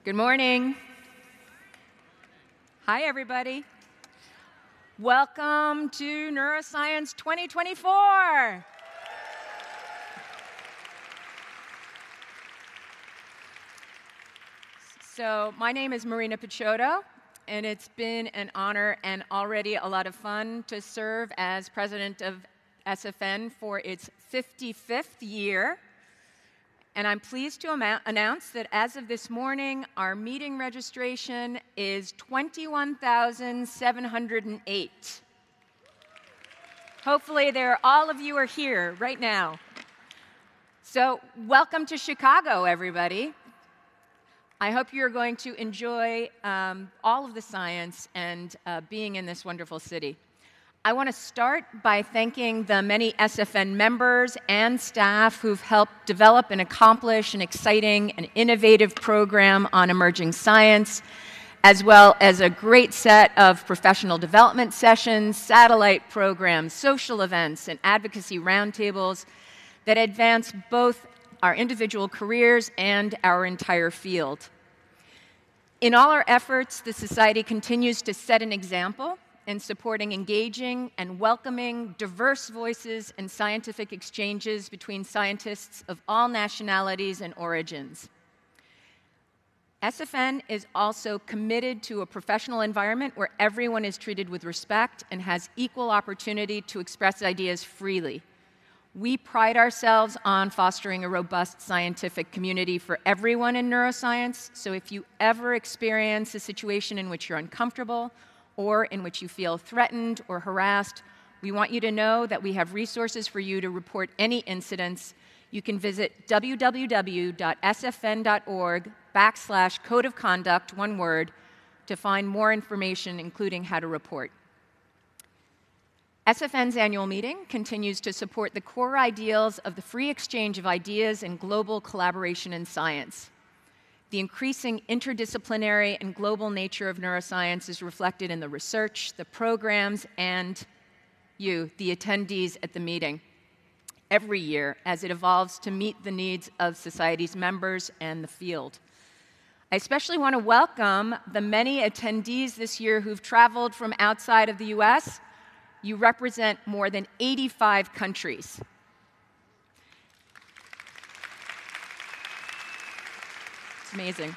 Good morning. Hi, everybody. Welcome to Neuroscience 2024. So my name is Marina Picciotto, and it's been an honor and already a lot of fun to serve as president of SFN for its 55th year. And I'm pleased to announce that as of this morning, our meeting registration is 21,708. Hopefully all of you are here right now. So welcome to Chicago, everybody. I hope you're going to enjoy all of the science and being in this wonderful city. I want to start by thanking the many SFN members and staff who've helped develop and accomplish an exciting and innovative program on emerging science, as well as a great set of professional development sessions, satellite programs, social events, and advocacy roundtables that advance both our individual careers and our entire field. In all our efforts, the Society continues to set an example in supporting engaging and welcoming diverse voices and scientific exchanges between scientists of all nationalities and origins. SFN is also committed to a professional environment where everyone is treated with respect and has equal opportunity to express ideas freely. We pride ourselves on fostering a robust scientific community for everyone in neuroscience, so if you ever experience a situation in which you're uncomfortable or in which you feel threatened or harassed, we want you to know that we have resources for you to report any incidents. You can visit www.sfn.org/code of conduct, one word, to find more information, including how to report. SFN's annual meeting continues to support the core ideals of the free exchange of ideas and global collaboration in science. The increasing interdisciplinary and global nature of neuroscience is reflected in the research, the programs, and you, the attendees at the meeting, every year as it evolves to meet the needs of society's members and the field. I especially want to welcome the many attendees this year who've traveled from outside of the US. You represent more than 85 countries. Amazing.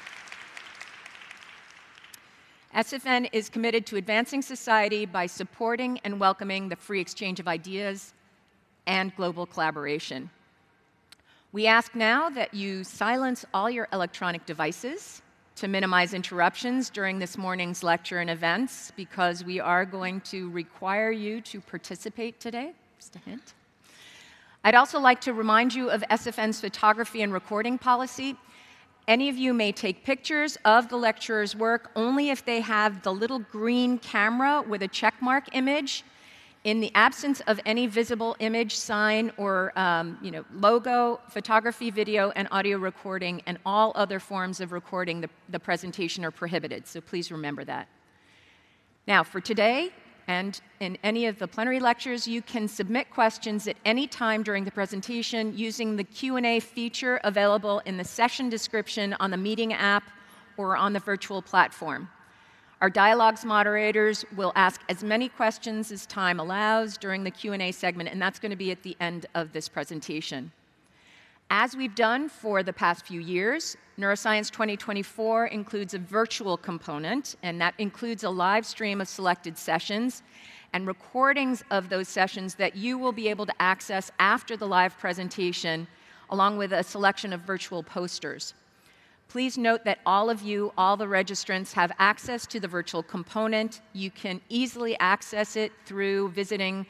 SFN is committed to advancing society by supporting and welcoming the free exchange of ideas and global collaboration. We ask now that you silence all your electronic devices to minimize interruptions during this morning's lecture and events, because we are going to require you to participate today. Just a hint. I'd also like to remind you of SFN's photography and recording policy. Any of you may take pictures of the lecturer's work only if they have the little green camera with a checkmark image. In the absence of any visible image, sign, or logo, photography, video, and audio recording, and all other forms of recording the presentation are prohibited, so please remember that. Now, for today, and in any of the plenary lectures, you can submit questions at any time during the presentation using the Q&A feature available in the session description on the meeting app or on the virtual platform. Our dialogues moderators will ask as many questions as time allows during the Q&A segment, and that's going to be at the end of this presentation. As we've done for the past few years, Neuroscience 2024 includes a virtual component, and that includes a live stream of selected sessions and recordings of those sessions that you will be able to access after the live presentation, along with a selection of virtual posters. Please note that all of you, all the registrants, have access to the virtual component. You can easily access it through visiting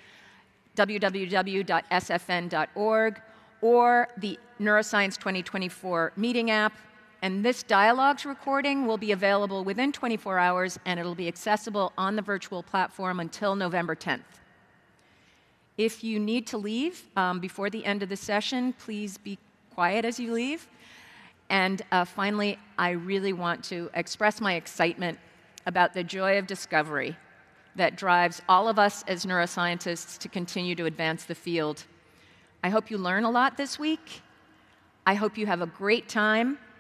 www.sfn.org or the Neuroscience 2024 meeting app. And this dialogues recording will be available within 24 hours, and it'll be accessible on the virtual platform until November 10th. If you need to leave before the end of the session, please be quiet as you leave. And finally, I really want to express my excitement about the joy of discovery that drives all of us as neuroscientists to continue to advance the field. I hope you learn a lot this week. I hope you have a great time.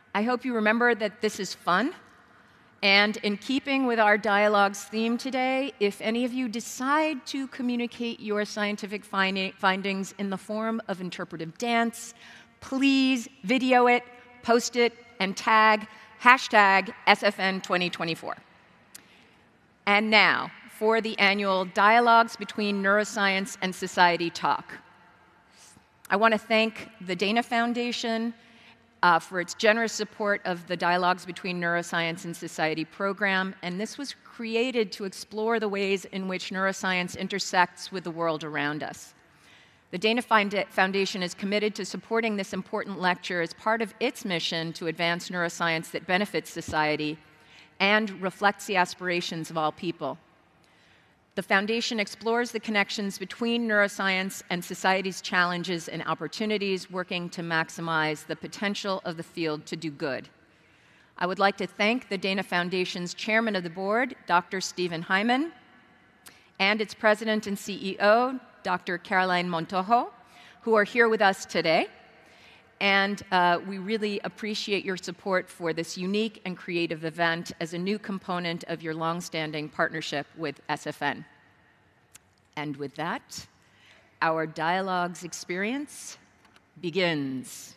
I hope you remember that this is fun. And in keeping with our dialogue's theme today, if any of you decide to communicate your scientific findings in the form of interpretive dance, please video it, post it, and tag #SFN 2024. And now, for the annual Dialogues Between Neuroscience and Society talk. I want to thank the Dana Foundation for its generous support of the Dialogues Between Neuroscience and Society program, and this was created to explore the ways in which neuroscience intersects with the world around us. The Dana Foundation is committed to supporting this important lecture as part of its mission to advance neuroscience that benefits society and reflects the aspirations of all people. The Foundation explores the connections between neuroscience and society's challenges and opportunities, working to maximize the potential of the field to do good. I would like to thank the Dana Foundation's Chairman of the Board, Dr. Stephen Hyman, and its President and CEO, Dr. Caroline Montojo, who are here with us today. And we really appreciate your support for this unique and creative event as a new component of your longstanding partnership with SFN. And with that, our dialogues experience begins.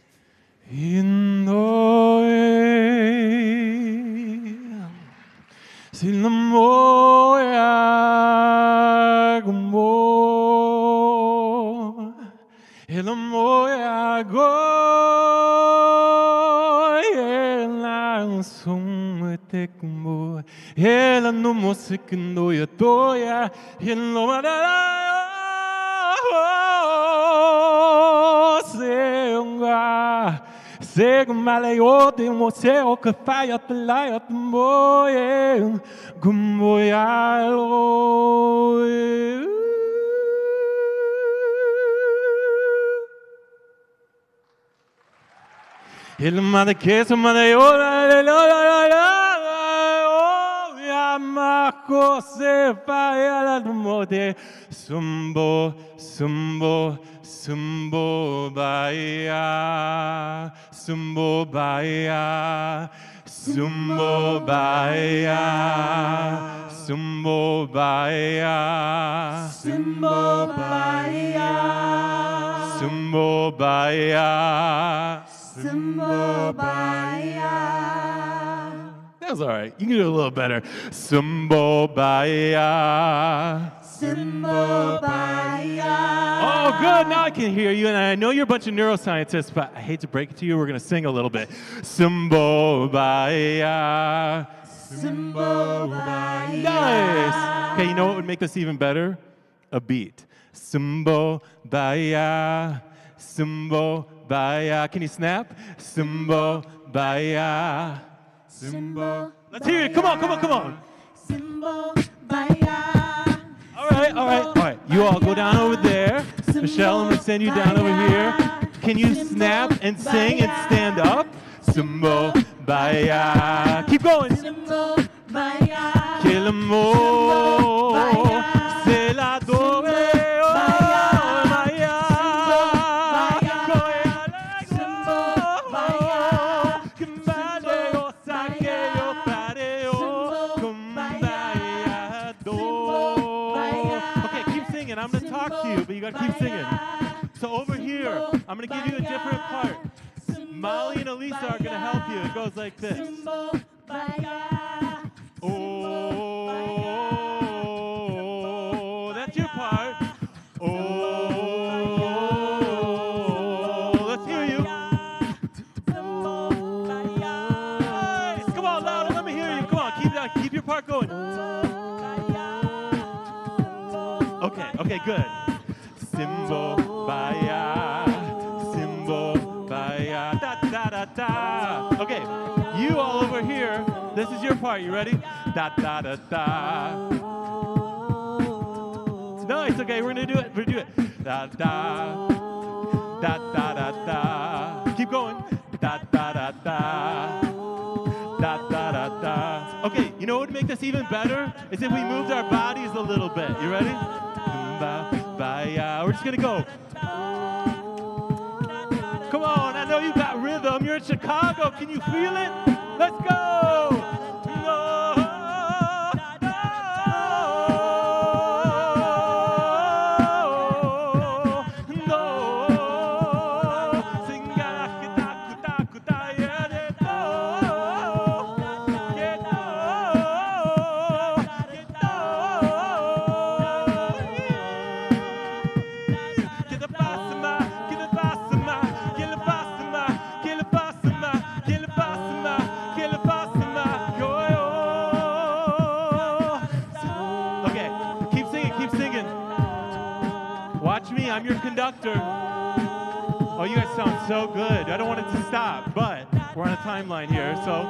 Sumbo, sumbo, sumbo baya, sumbo baya, sumbo baya, sumbo baya, sumbo baya, sumbo baya, sumbo baya. That was all right. You can do it a little better. Sumbo baya. Sumbo baya. Oh, good. Now I can hear you. And I know you're a bunch of neuroscientists, but I hate to break it to you. We're going to sing a little bit. Sumbo baya. Sumbo baya. Nice. Okay, you know what would make this even better? A beat. Sumbo baya. Sumbo baya. Can you snap? Sumbo baya. Sumbo. Let's hear it. Come on, come on, come on. Sumbo baya. All right, all right, all right. You all go down over there. Michelle, I'm going to send you down over here. Can you snap and sing and stand up? Sumbo baya. Keep going. Sumbo baya. Kilamo. Se la dove. But you gotta keep singing. So over here, I'm gonna give you a different part. Molly and Elisa are gonna help you. It goes like this. Oh, that's your part. Oh, let's hear you. Nice. Come on, louder. Let me hear you. Come on, keep your part going. Okay, good. Simbo baya, simbo baya, da da da da. Okay, you all over here. This is your part. You ready? Da da da da. Nice. Okay, we're gonna do it. We're gonna do it. Da da da da da da. Keep going. Da da da da. Da da da da. Okay, you know what would make this even better? Is if we moved our bodies a little bit. You ready? We're just gonna go. Come on, I know you got rhythm. You're a to Chicago. Can you feel it? Let's go. I'm your conductor. Oh, you guys sound so good. I don't want it to stop, but we're on a timeline here, so.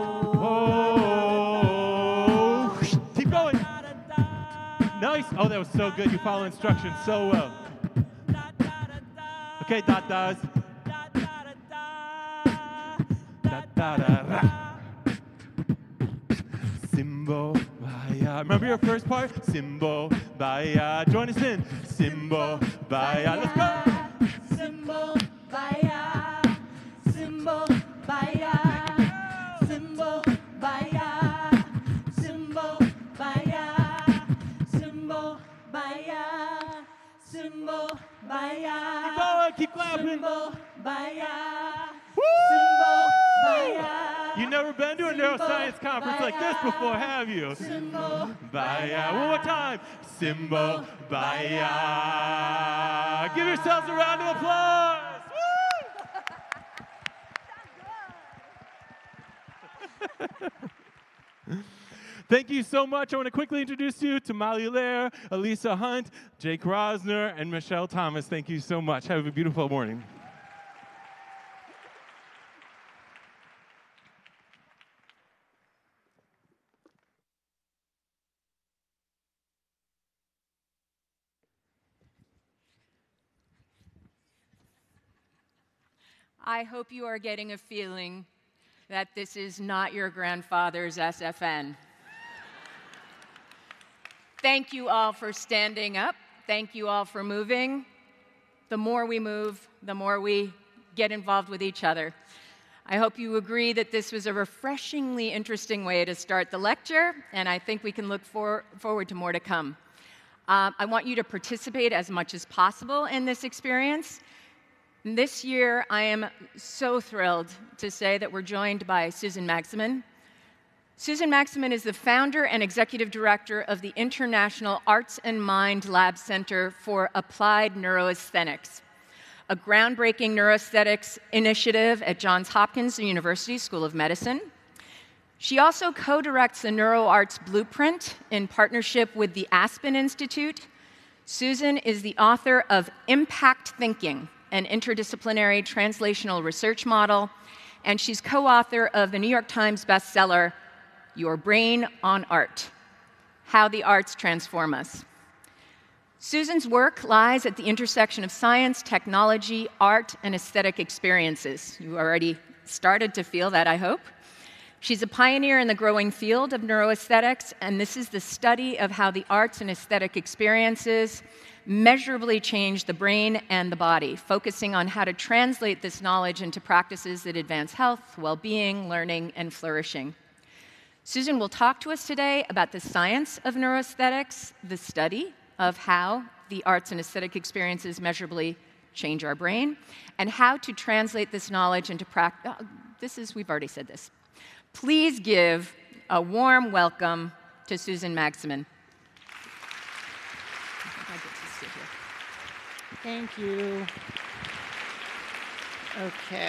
Oh, keep going. Nice. Oh, that was so good. You follow instructions so well. Okay, da-das. Da-da-da-ra. Simbo, baya. Remember your first part? Simbo, baya. Join us in. Simbo, baya. Let's go. Simbo, baya. Simbo, baya. Simbo, baya. Simbo, baya. Simbo, baya. Simbo, baya. Keep going, keep clapping. Simbo, baya. Woo! Simbo, baya. You've never been to a neuroscience conference like this before, have you? Simbo, Baya. One more time. Simbo, baya. Give yourselves a round of applause. Woo! Thank you so much. I want to quickly introduce you to Molly Lair, Elisa Hunt, Jake Rosner, and Michelle Thomas. Thank you so much. Have a beautiful morning. I hope you are getting a feeling that this is not your grandfather's SFN. Thank you all for standing up. Thank you all for moving. The more we move, the more we get involved with each other. I hope you agree that this was a refreshingly interesting way to start the lecture, and I think we can look forward to more to come. I want you to participate as much as possible in this experience. This year, I am so thrilled to say that we're joined by Susan Magsamen. Susan Magsamen is the founder and executive director of the International Arts and Mind Lab Center for Applied Neuroaesthetics, a groundbreaking neuroaesthetics initiative at Johns Hopkins University School of Medicine. She also co-directs the NeuroArts Blueprint in partnership with the Aspen Institute. Susan is the author of Impact Thinking, an interdisciplinary translational research model, and she's co-author of the New York Times bestseller, Your Brain on Art: How the Arts Transform Us. Susan's work lies at the intersection of science, technology, art, and aesthetic experiences. You already started to feel that, I hope. She's a pioneer in the growing field of neuroaesthetics, and this is the study of how the arts and aesthetic experiences measurably change the brain and the body, focusing on how to translate this knowledge into practices that advance health, well-being, learning, and flourishing. Susan will talk to us today about the science of neuroaesthetics, the study of how the arts and aesthetic experiences measurably change our brain, and how to translate this knowledge into practice. We've already said this. Please give a warm welcome to Susan Magsamen. Thank you. Okay.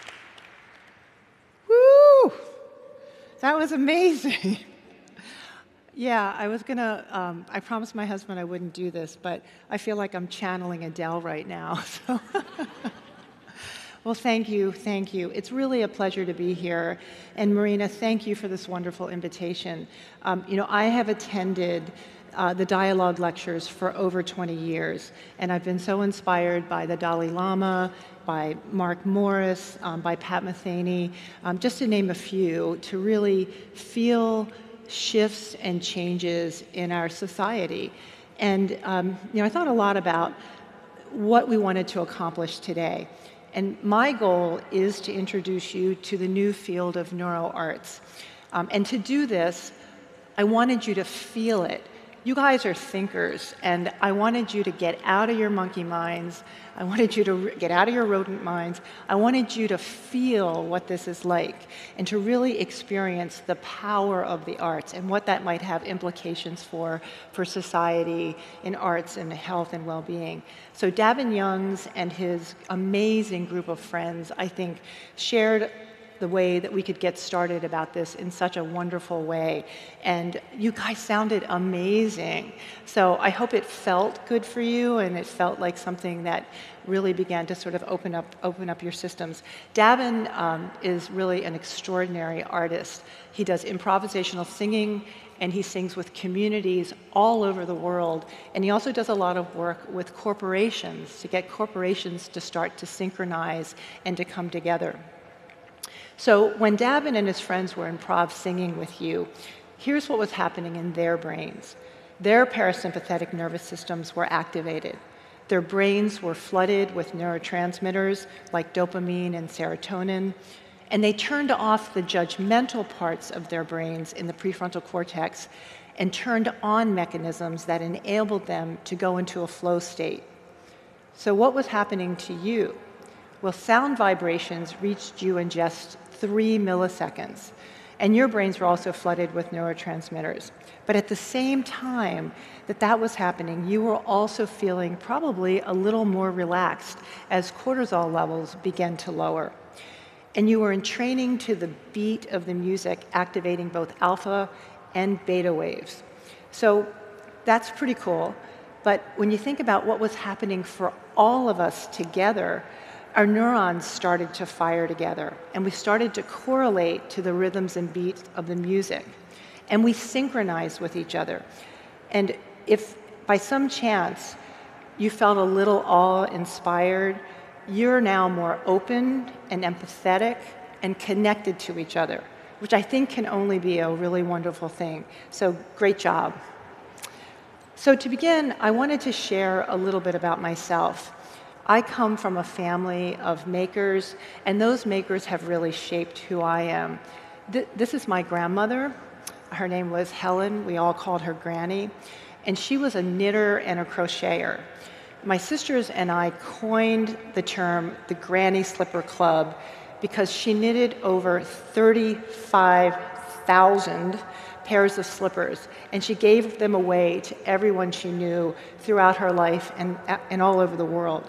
Woo! That was amazing. Yeah, I was gonna, I promised my husband I wouldn't do this, but I feel like I'm channeling Adele right now. So. Well, thank you, thank you. It's really a pleasure to be here. And Marina, thank you for this wonderful invitation. I have attended the dialogue lectures for over 20 years, and I've been so inspired by the Dalai Lama, by Mark Morris, by Pat Metheny, just to name a few, to really feel shifts and changes in our society. And I thought a lot about what we wanted to accomplish today. And my goal is to introduce you to the new field of neuroarts. And to do this, I wanted you to feel it. You guys are thinkers, and I wanted you to get out of your monkey minds. I wanted you to get out of your rodent minds. I wanted you to feel what this is like and to really experience the power of the arts and what that might have implications for society in arts and health and well-being. So Davin Youngs and his amazing group of friends, I think, shared the way that we could get started about this in such a wonderful way. And you guys sounded amazing. So I hope it felt good for you and it felt like something that really began to sort of open up your systems. Davin is really an extraordinary artist. He does improvisational singing, and he sings with communities all over the world. And he also does a lot of work with corporations to get corporations to start to synchronize and to come together. So when Davin and his friends were improv singing with you, here's what was happening in their brains. Their parasympathetic nervous systems were activated. Their brains were flooded with neurotransmitters like dopamine and serotonin, and they turned off the judgmental parts of their brains in the prefrontal cortex and turned on mechanisms that enabled them to go into a flow state. So what was happening to you? Well, sound vibrations reached you in just 3 milliseconds, and your brains were also flooded with neurotransmitters. But at the same time that was happening, you were also feeling probably a little more relaxed as cortisol levels began to lower. And you were entraining to the beat of the music, activating both alpha and beta waves. So that's pretty cool. But when you think about what was happening for all of us together, our neurons started to fire together, and we started to correlate to the rhythms and beats of the music. And we synchronized with each other. And if by some chance you felt a little awe-inspired, you're now more open and empathetic and connected to each other, which I think can only be a really wonderful thing. So great job. So to begin, I wanted to share a little bit about myself. I come from a family of makers, and those makers have really shaped who I am. This is my grandmother. Her name was Helen. We all called her Granny. And she was a knitter and a crocheter. My sisters and I coined the term the Granny Slipper Club because she knitted over 35,000 pairs of slippers, and she gave them away to everyone she knew throughout her life and all over the world.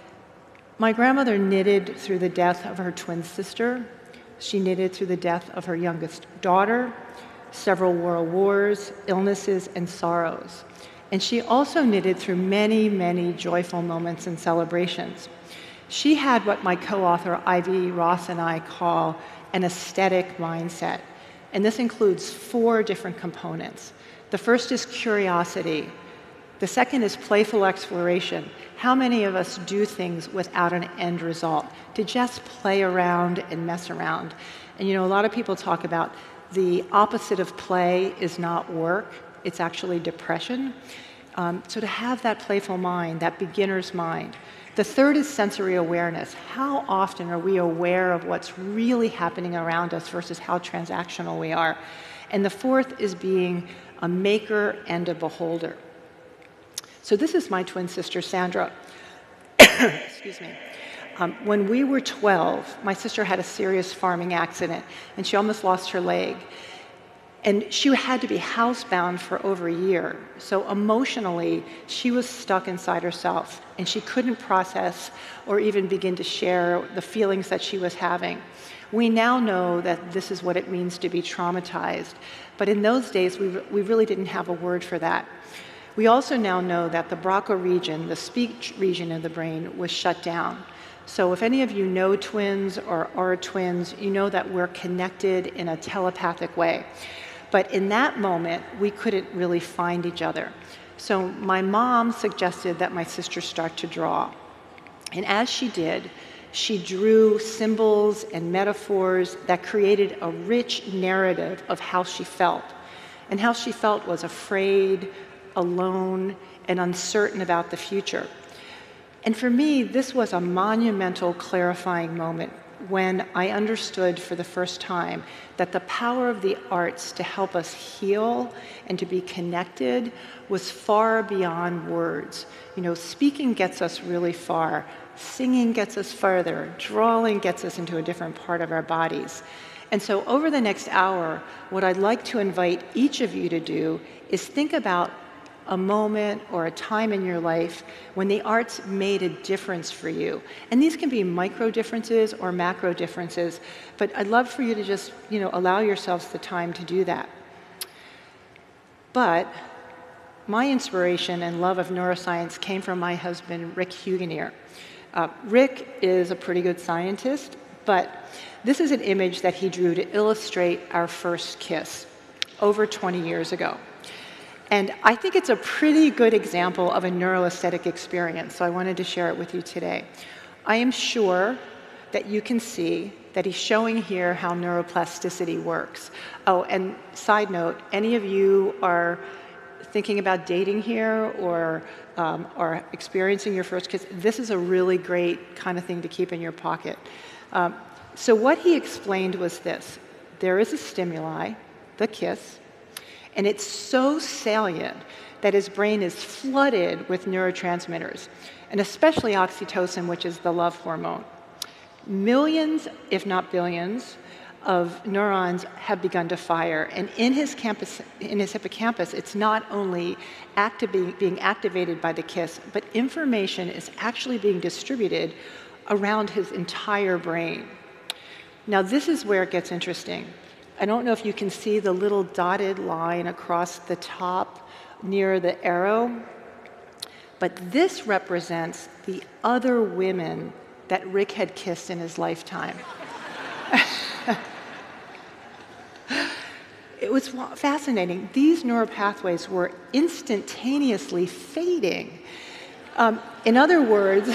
My grandmother knitted through the death of her twin sister. She knitted through the death of her youngest daughter, several world wars, illnesses, and sorrows. And she also knitted through many, many joyful moments and celebrations. She had what my co-author Ivy Ross and I call an aesthetic mindset. And this includes 4 different components. The first is curiosity. The second is playful exploration. How many of us do things without an end result, to just play around and mess around? And you know, a lot of people talk about the opposite of play is not work, it's actually depression. So to have that playful mind, that beginner's mind. The third is sensory awareness. How often are we aware of what's really happening around us versus how transactional we are? And the fourth is being a maker and a beholder. So this is my twin sister, Sandra. Excuse me. When we were 12, my sister had a serious farming accident, and she almost lost her leg. And she had to be housebound for over a year. So emotionally, she was stuck inside herself, and she couldn't process or even begin to share the feelings that she was having. We now know that this is what it means to be traumatized. But in those days, we really didn't have a word for that. We also now know that the Broca region, the speech region of the brain, was shut down. So if any of you know twins or are twins, you know that we're connected in a telepathic way. But in that moment, we couldn't really find each other. So my mom suggested that my sister start to draw. And as she did, she drew symbols and metaphors that created a rich narrative of how she felt. And how she felt was afraid, alone, and uncertain about the future. And for me, this was a monumental, clarifying moment when I understood for the first time that the power of the arts to help us heal and to be connected was far beyond words. You know, speaking gets us really far, singing gets us further, drawing gets us into a different part of our bodies. And so over the next hour, what I'd like to invite each of you to do is think about a moment or a time in your life when the arts made a difference for you. And these can be micro differences or macro differences, but I'd love for you to just, allow yourselves the time to do that. But my inspiration and love of neuroscience came from my husband, Rick Huganier. Rick is a pretty good scientist, but this is an image that he drew to illustrate our first kiss over 20 years ago. And I think it's a pretty good example of a neuroaesthetic experience, so I wanted to share it with you today. I am sure that you can see that he's showing here how neuroplasticity works. Oh, and side note, any of you are thinking about dating here or experiencing your first kiss, this is a really great kind of thing to keep in your pocket. So what he explained was this. There is a stimuli, the kiss, and it's so salient that his brain is flooded with neurotransmitters, and especially oxytocin, which is the love hormone. Millions, if not billions, of neurons have begun to fire, and in his hippocampus, it's not only being activated by the kiss, but information is actually being distributed around his entire brain. Now, this is where it gets interesting. I don't know if you can see the little dotted line across the top near the arrow, but this represents the other women that Rick had kissed in his lifetime. It was fascinating. These neural pathways were instantaneously fading. In other words,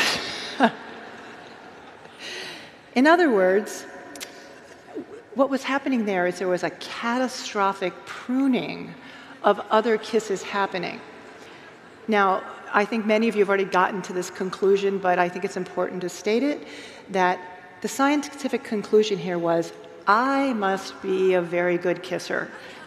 what was happening there is there was a catastrophic pruning of other kisses happening. Now, I think many of you have already gotten to this conclusion, but I think it's important to state it, that the scientific conclusion here was, I must be a very good kisser.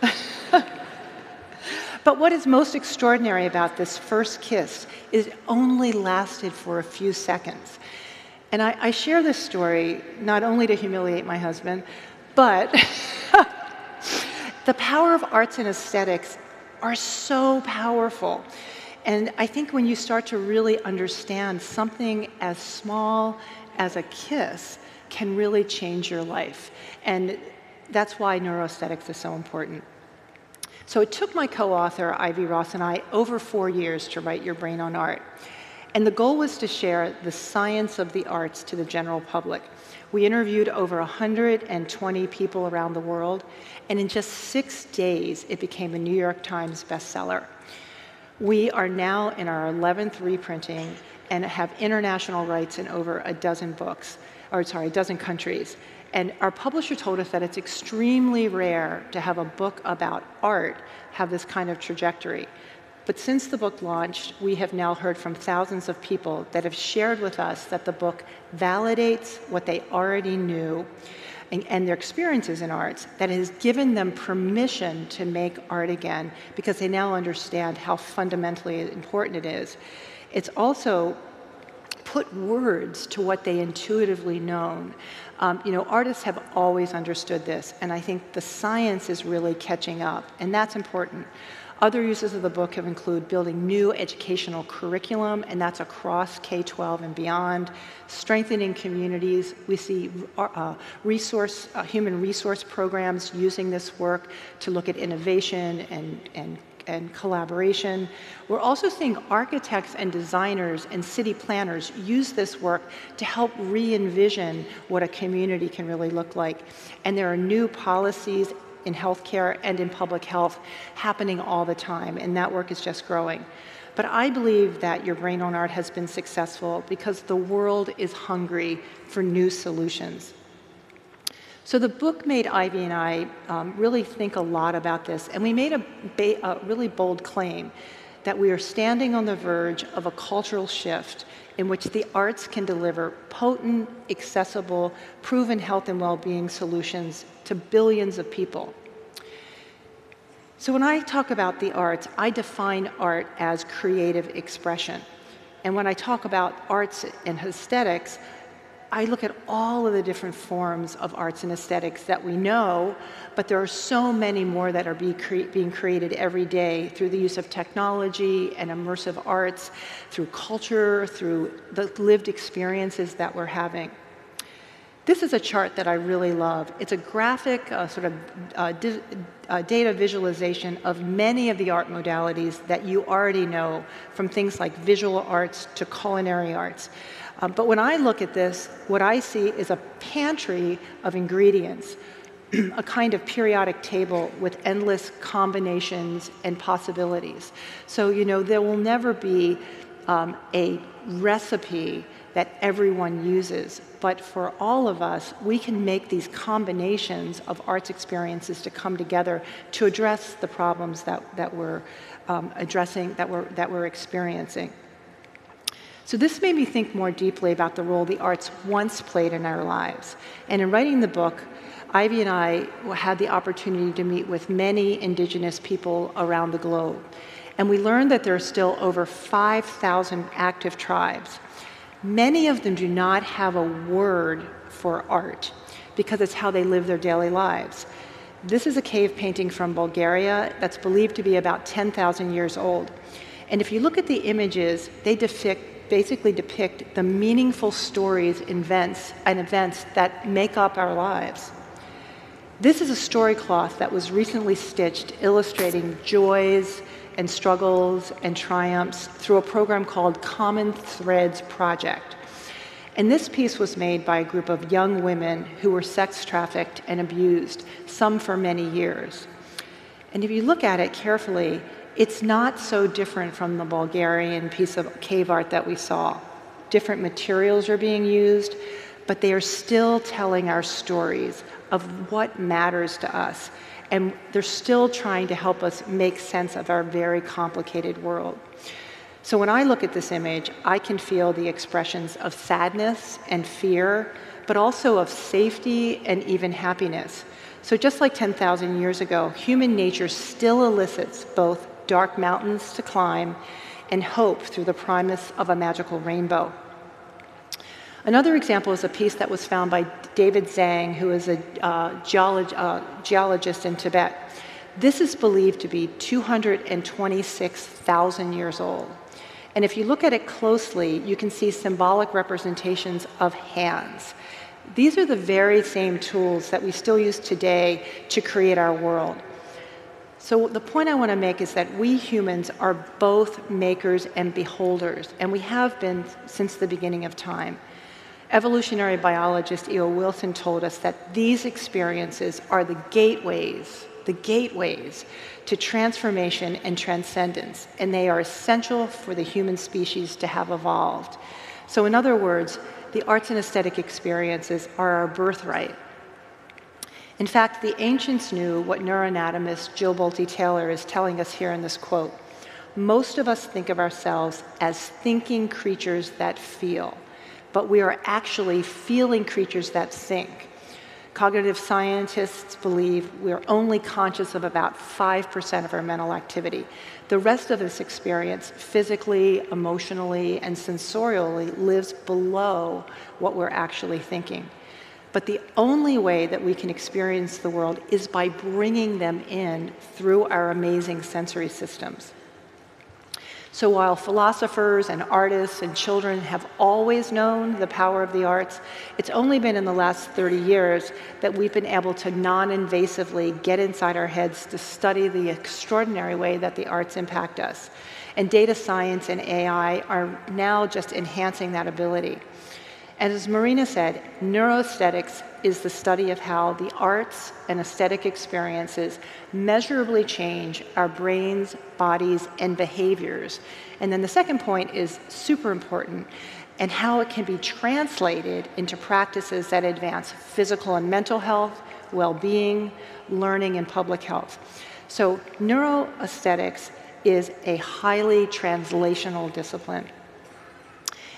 But what is most extraordinary about this first kiss is it only lasted for a few seconds. And I share this story not only to humiliate my husband, but the power of arts and aesthetics are so powerful. And I think when you start to really understand something as small as a kiss can really change your life. And that's why neuroaesthetics is so important. So it took my co-author, Ivy Ross, and I over 4 years to write Your Brain on Art. And the goal was to share the science of the arts to the general public. We interviewed over 120 people around the world, and in just 6 days, it became a New York Times bestseller. We are now in our 11th reprinting and have international rights in over a dozen countries. And our publisher told us that it's extremely rare to have a book about art have this kind of trajectory. But since the book launched, we have now heard from thousands of people that have shared with us that the book validates what they already knew and their experiences in arts, that it has given them permission to make art again because they now understand how fundamentally important it is. It's also put words to what they intuitively known. Artists have always understood this, and I think the science is really catching up, and that's important. Other uses of the book have included building new educational curriculum, and that's across K-12 and beyond, strengthening communities. We see human resource programs using this work to look at innovation and collaboration. We're also seeing architects and designers and city planners use this work to help re-envision what a community can really look like. And there are new policies in healthcare and in public health happening all the time, and that work is just growing. But I believe that Your Brain on Art has been successful because the world is hungry for new solutions. So the book made Ivy and I really think a lot about this, and we made a really bold claim that we are standing on the verge of a cultural shift in which the arts can deliver potent, accessible, proven health and well-being solutions to billions of people. So when I talk about the arts, I define art as creative expression. And when I talk about arts and aesthetics, I look at all of the different forms of arts and aesthetics that we know, but there are so many more that are being created every day through the use of technology and immersive arts, through culture, through the lived experiences that we're having. This is a chart that I really love. It's a graphic data visualization of many of the art modalities that you already know, from things like visual arts to culinary arts. But when I look at this, what I see is a pantry of ingredients, a kind of periodic table with endless combinations and possibilities. So, you know, there will never be a recipe that everyone uses, but for all of us, we can make these combinations of arts experiences to come together to address the problems that we're experiencing. So this made me think more deeply about the role the arts once played in our lives. And in writing the book, Ivy and I had the opportunity to meet with many indigenous people around the globe. And we learned that there are still over 5,000 active tribes. Many of them do not have a word for art because it's how they live their daily lives. This is a cave painting from Bulgaria that's believed to be about 10,000 years old. And if you look at the images, they basically depict the meaningful stories and events that make up our lives. This is a story cloth that was recently stitched illustrating joys and struggles and triumphs through a program called Common Threads Project. And this piece was made by a group of young women who were sex trafficked and abused, some for many years. And if you look at it carefully, it's not so different from the Bulgarian piece of cave art that we saw. Different materials are being used, but they are still telling our stories of what matters to us. And they're still trying to help us make sense of our very complicated world. So when I look at this image, I can feel the expressions of sadness and fear, but also of safety and even happiness. So just like 10,000 years ago, human nature still elicits both dark mountains to climb and hope through the promise of a magical rainbow. Another example is a piece that was found by David Zhang, who is a geologist in Tibet. This is believed to be 226,000 years old. And if you look at it closely, you can see symbolic representations of hands. These are the very same tools that we still use today to create our world. So the point I want to make is that we humans are both makers and beholders, and we have been since the beginning of time. Evolutionary biologist E.O. Wilson told us that these experiences are the gateways to transformation and transcendence, and they are essential for the human species to have evolved. So in other words, the arts and aesthetic experiences are our birthright. In fact, the ancients knew what neuroanatomist Jill Bolte Taylor is telling us here in this quote. Most of us think of ourselves as thinking creatures that feel, but we are actually feeling creatures that think. Cognitive scientists believe we are only conscious of about 5% of our mental activity. The rest of this experience, physically, emotionally, and sensorially, lives below what we're actually thinking. But the only way that we can experience the world is by bringing them in through our amazing sensory systems. So while philosophers and artists and children have always known the power of the arts, it's only been in the last 30 years that we've been able to non-invasively get inside our heads to study the extraordinary way that the arts impact us. And data science and AI are now just enhancing that ability. And as Marina said, neuroaesthetics is the study of how the arts and aesthetic experiences measurably change our brains, bodies, and behaviors. And then the second point is super important, and how it can be translated into practices that advance physical and mental health, well-being, learning, and public health. So neuroaesthetics is a highly translational discipline.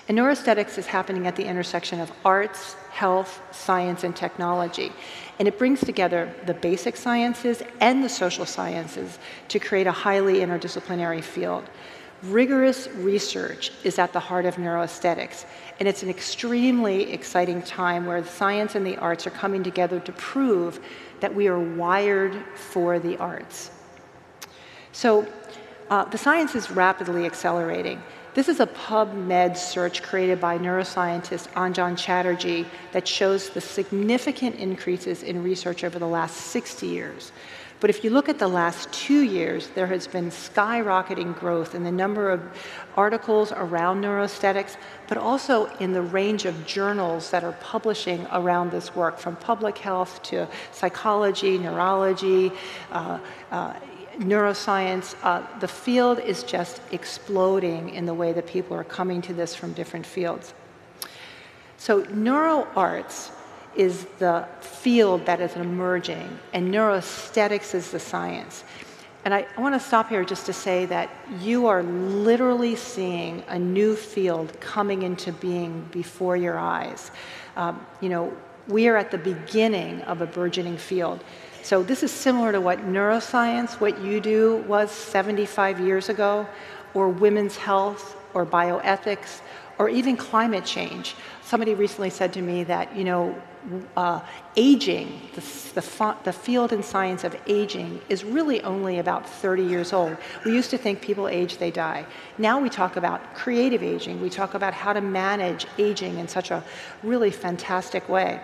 And neuroaesthetics is happening at the intersection of arts, health, science, and technology. And it brings together the basic sciences and the social sciences to create a highly interdisciplinary field. Rigorous research is at the heart of neuroaesthetics, and it's an extremely exciting time where the science and the arts are coming together to prove that we are wired for the arts. So the science is rapidly accelerating. This is a PubMed search created by neuroscientist Anjan Chatterjee that shows the significant increases in research over the last 60 years. But if you look at the last 2 years, there has been skyrocketing growth in the number of articles around neuroaesthetics, but also in the range of journals that are publishing around this work, from public health to psychology, neurology, neuroscience. The field is just exploding in the way that people are coming to this from different fields. So neuroarts is the field that is emerging, and neuroaesthetics is the science. And I want to stop here just to say that you are literally seeing a new field coming into being before your eyes. We are at the beginning of a burgeoning field. So this is similar to what neuroscience, what you do, was 75 years ago, or women's health, or bioethics, or even climate change. Somebody recently said to me that, aging, the field and science of aging is really only about 30 years old. We used to think people age, they die. Now we talk about creative aging. We talk about how to manage aging in such a really fantastic way.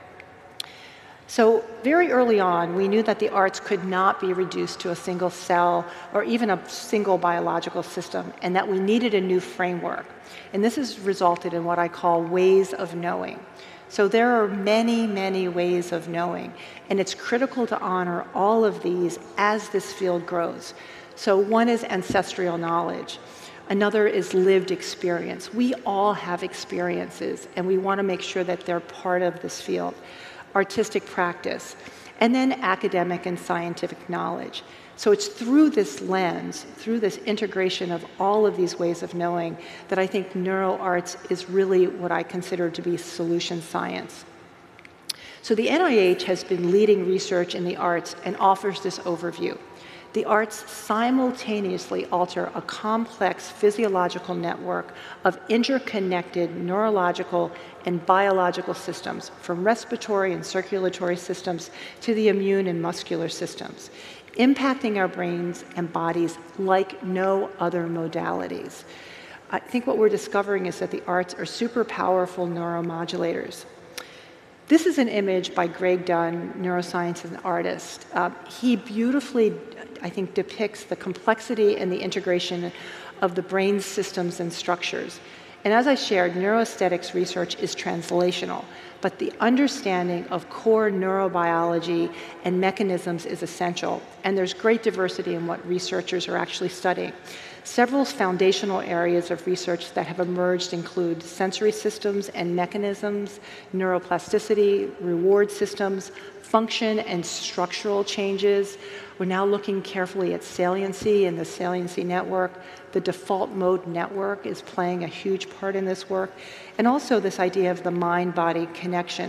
So very early on, we knew that the arts could not be reduced to a single cell or even a single biological system, and that we needed a new framework. And this has resulted in what I call ways of knowing. So there are many, many ways of knowing, and it's critical to honor all of these as this field grows. So one is ancestral knowledge. Another is lived experience. We all have experiences, and we want to make sure that they're part of this field. Artistic practice, and then academic and scientific knowledge. So it's through this lens, through this integration of all of these ways of knowing, that I think neuroarts is really what I consider to be solution science. So the NIH has been leading research in the arts and offers this overview. The arts simultaneously alter a complex physiological network of interconnected neurological and biological systems, from respiratory and circulatory systems to the immune and muscular systems, impacting our brains and bodies like no other modalities. I think what we're discovering is that the arts are super powerful neuromodulators. This is an image by Greg Dunn, neuroscience and artist. He beautifully, I think, depicts the complexity and the integration of the brain's systems and structures. And as I shared, neuroaesthetics research is translational, but the understanding of core neurobiology and mechanisms is essential, and there's great diversity in what researchers are actually studying. Several foundational areas of research that have emerged include sensory systems and mechanisms, neuroplasticity, reward systems, function and structural changes. We're now looking carefully at saliency and the saliency network. The default mode network is playing a huge part in this work, and also this idea of the mind-body connection.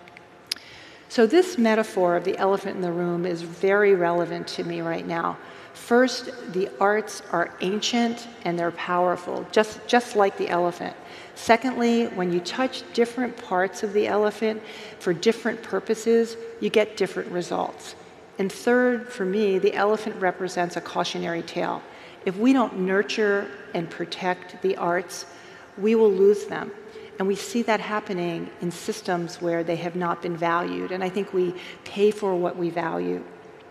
So this metaphor of the elephant in the room is very relevant to me right now. First, the arts are ancient and they're powerful, just like the elephant. Secondly, when you touch different parts of the elephant for different purposes, you get different results. And third, for me, the elephant represents a cautionary tale. If we don't nurture and protect the arts, we will lose them. And we see that happening in systems where they have not been valued. And I think we pay for what we value.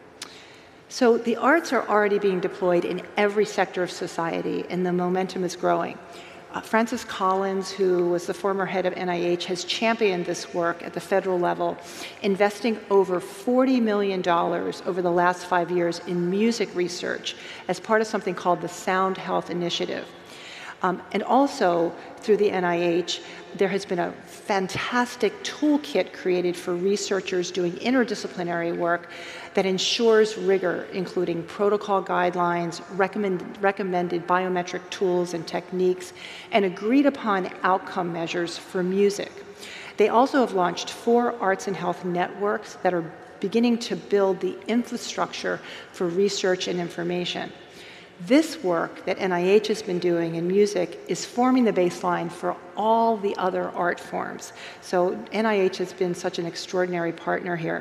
So the arts are already being deployed in every sector of society, and the momentum is growing. Francis Collins, who was the former head of NIH, has championed this work at the federal level, investing over $40 million over the last 5 years in music research as part of something called the Sound Health Initiative. And also, through the NIH, there has been a fantastic toolkit created for researchers doing interdisciplinary work that ensures rigor, including protocol guidelines, recommended biometric tools and techniques, and agreed upon outcome measures for music. They also have launched 4 arts and health networks that are beginning to build the infrastructure for research and information. This work that NIH has been doing in music is forming the baseline for all the other art forms. So NIH has been such an extraordinary partner here.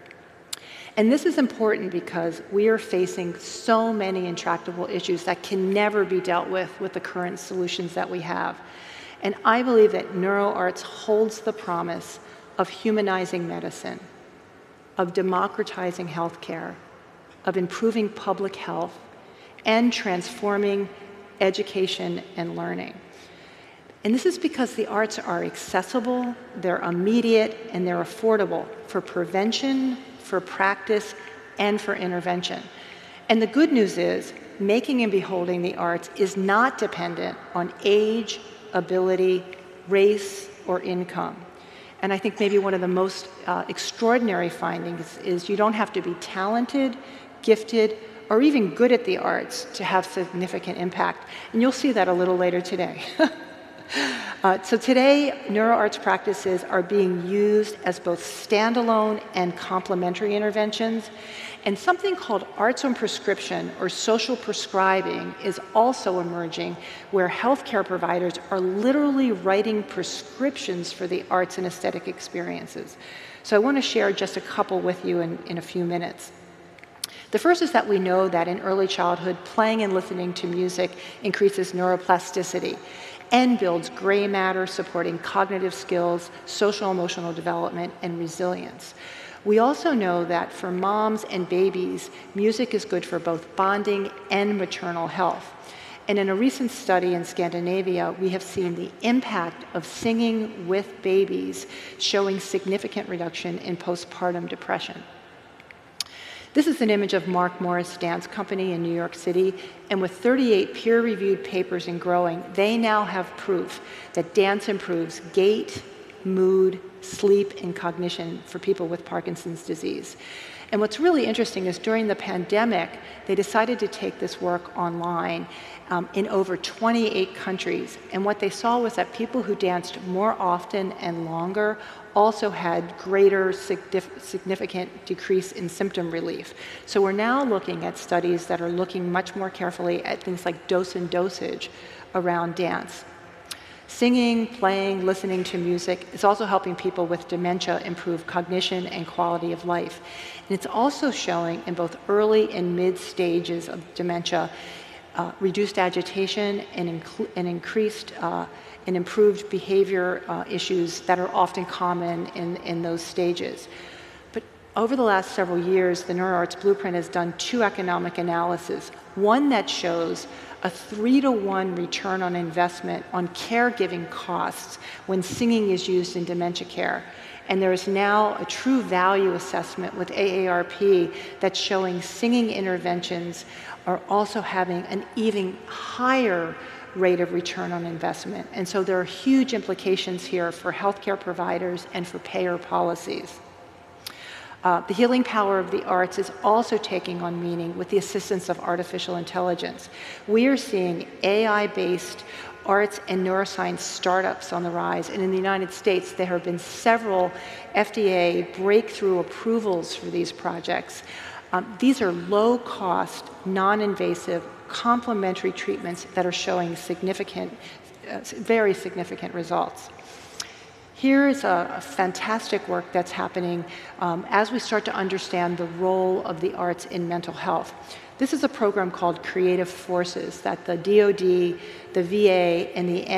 And this is important because we are facing so many intractable issues that can never be dealt with the current solutions that we have. And I believe that neuroarts holds the promise of humanizing medicine, of democratizing healthcare, of improving public health, and transforming education and learning. And this is because the arts are accessible, they're immediate, and they're affordable for prevention, for practice, and for intervention. And the good news is, making and beholding the arts is not dependent on age, ability, race, or income. And I think maybe one of the most extraordinary findings is you don't have to be talented, gifted, or even good at the arts to have significant impact. And you'll see that a little later today. So today, neuroarts practices are being used as both standalone and complementary interventions. And something called arts on prescription, or social prescribing, is also emerging, where healthcare providers are literally writing prescriptions for the arts and aesthetic experiences. So I want to share just a couple with you in a few minutes. The first is that we know that in early childhood, playing and listening to music increases neuroplasticity and builds gray matter, supporting cognitive skills, social emotional development, and resilience. We also know that for moms and babies, music is good for both bonding and maternal health. And in a recent study in Scandinavia, we have seen the impact of singing with babies showing significant reduction in postpartum depression. This is an image of Mark Morris Dance Company in New York City, and with 38 peer-reviewed papers and growing, they now have proof that dance improves gait, mood, sleep, and cognition for people with Parkinson's disease. And what's really interesting is during the pandemic, they decided to take this work online in over 28 countries. And what they saw was that people who danced more often and longer also had greater significant decrease in symptom relief. So we're now looking at studies that are looking much more carefully at things like dose and dosage around dance. Singing, playing, listening to music is also helping people with dementia improve cognition and quality of life. And it's also showing in both early and mid stages of dementia reduced agitation and increased and improved behavior issues that are often common in those stages. But over the last several years, the NeuroArts Blueprint has done 2 economic analyses. One that shows a 3-to-1 return on investment on caregiving costs when singing is used in dementia care. And there is now a true value assessment with AARP that's showing singing interventions are also having an even higher rate of return on investment. And so there are huge implications here for healthcare providers and for payer policies. The healing power of the arts is also taking on meaning with the assistance of artificial intelligence. We are seeing AI-based arts and neuroscience startups on the rise, and in the United States, there have been several FDA breakthrough approvals for these projects. These are low-cost, non-invasive, complementary treatments that are showing significant, very significant results. Here is a fantastic work that's happening as we start to understand the role of the arts in mental health. This is a program called Creative Forces that the DoD, the VA, and the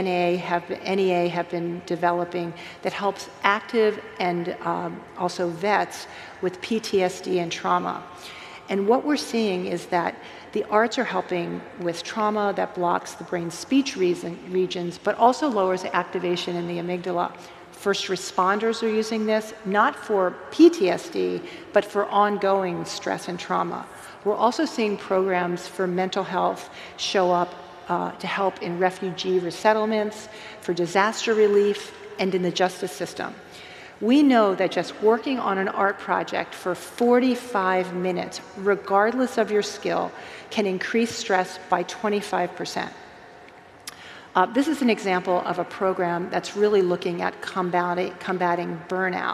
NEA have been developing that helps active and also vets with PTSD and trauma. And what we're seeing is that the arts are helping with trauma that blocks the brain's speech regions, but also lowers the activation in the amygdala. First responders are using this, not for PTSD, but for ongoing stress and trauma. We're also seeing programs for mental health show up to help in refugee resettlements, for disaster relief, and in the justice system. We know that just working on an art project for 45 minutes, regardless of your skill, can increase stress by 25%. This is an example of a program that's really looking at combating burnout.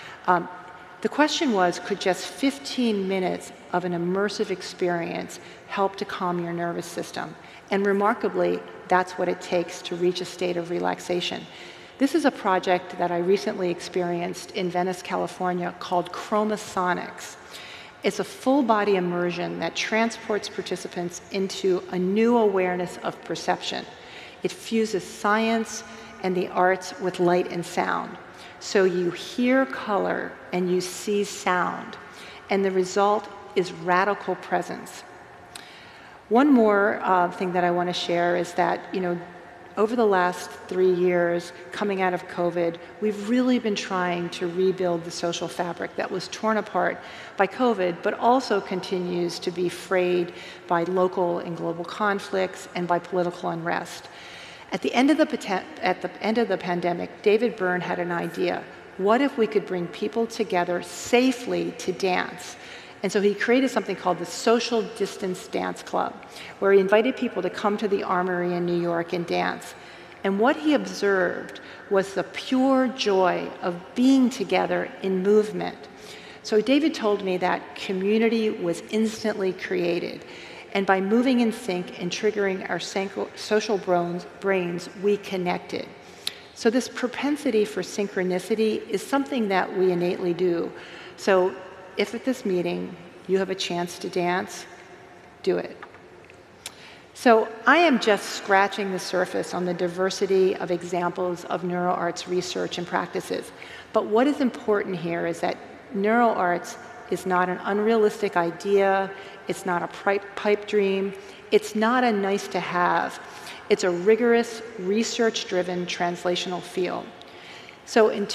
The question was, could just 15 minutes of an immersive experience help to calm your nervous system? And remarkably, that's what it takes to reach a state of relaxation. This is a project that I recently experienced in Venice, California, called Chromasonics. It's a full-body immersion that transports participants into a new awareness of perception. It fuses science and the arts with light and sound. So you hear color and you see sound, and the result is radical presence. One more thing that I want to share is that, over the last 3 years, coming out of COVID, we've really been trying to rebuild the social fabric that was torn apart by COVID, but also continues to be frayed by local and global conflicts and by political unrest. At the end of the pandemic, David Byrne had an idea. What if we could bring people together safely to dance? And so he created something called the Social Distance Dance Club, where he invited people to come to the Armory in New York and dance. And what he observed was the pure joy of being together in movement. So David told me that community was instantly created. And by moving in sync and triggering our social brains, we connected. So this propensity for synchronicity is something that we innately do. So if at this meeting you have a chance to dance, do it. So I am just scratching the surface on the diversity of examples of neuroarts research and practices. But what is important here is that neuroarts is not an unrealistic idea, it's not a pipe dream, it's not a nice to have. It's a rigorous, research-driven translational field. So in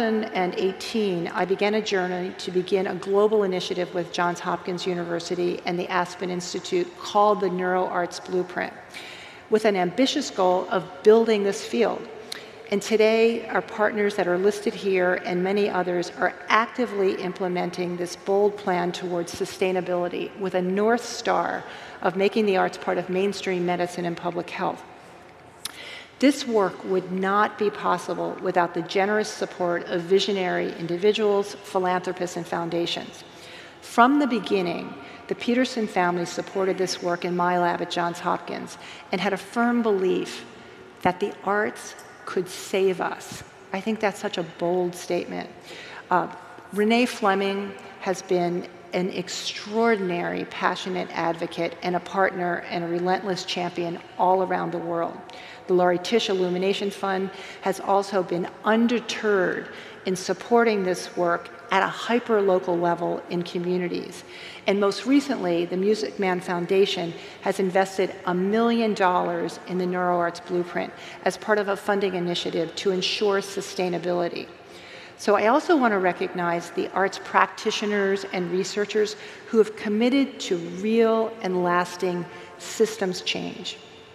2018, I began a journey to begin a global initiative with Johns Hopkins University and the Aspen Institute called the NeuroArts Blueprint, with an ambitious goal of building this field. And today, our partners that are listed here and many others are actively implementing this bold plan towards sustainability with a North Star of making the arts part of mainstream medicine and public health. This work would not be possible without the generous support of visionary individuals, philanthropists, and foundations. From the beginning, the Peterson family supported this work in my lab at Johns Hopkins and had a firm belief that the arts could save us. I think that's such a bold statement. Renee Fleming has been an extraordinary, passionate advocate and a partner and a relentless champion all around the world. The Laurie Tisch Illumination Fund has also been undeterred in supporting this work at a hyper-local level in communities. And most recently, the Music Man Foundation has invested $1 million in the NeuroArts Blueprint as part of a funding initiative to ensure sustainability. So I also want to recognize the arts practitioners and researchers who have committed to real and lasting systems change.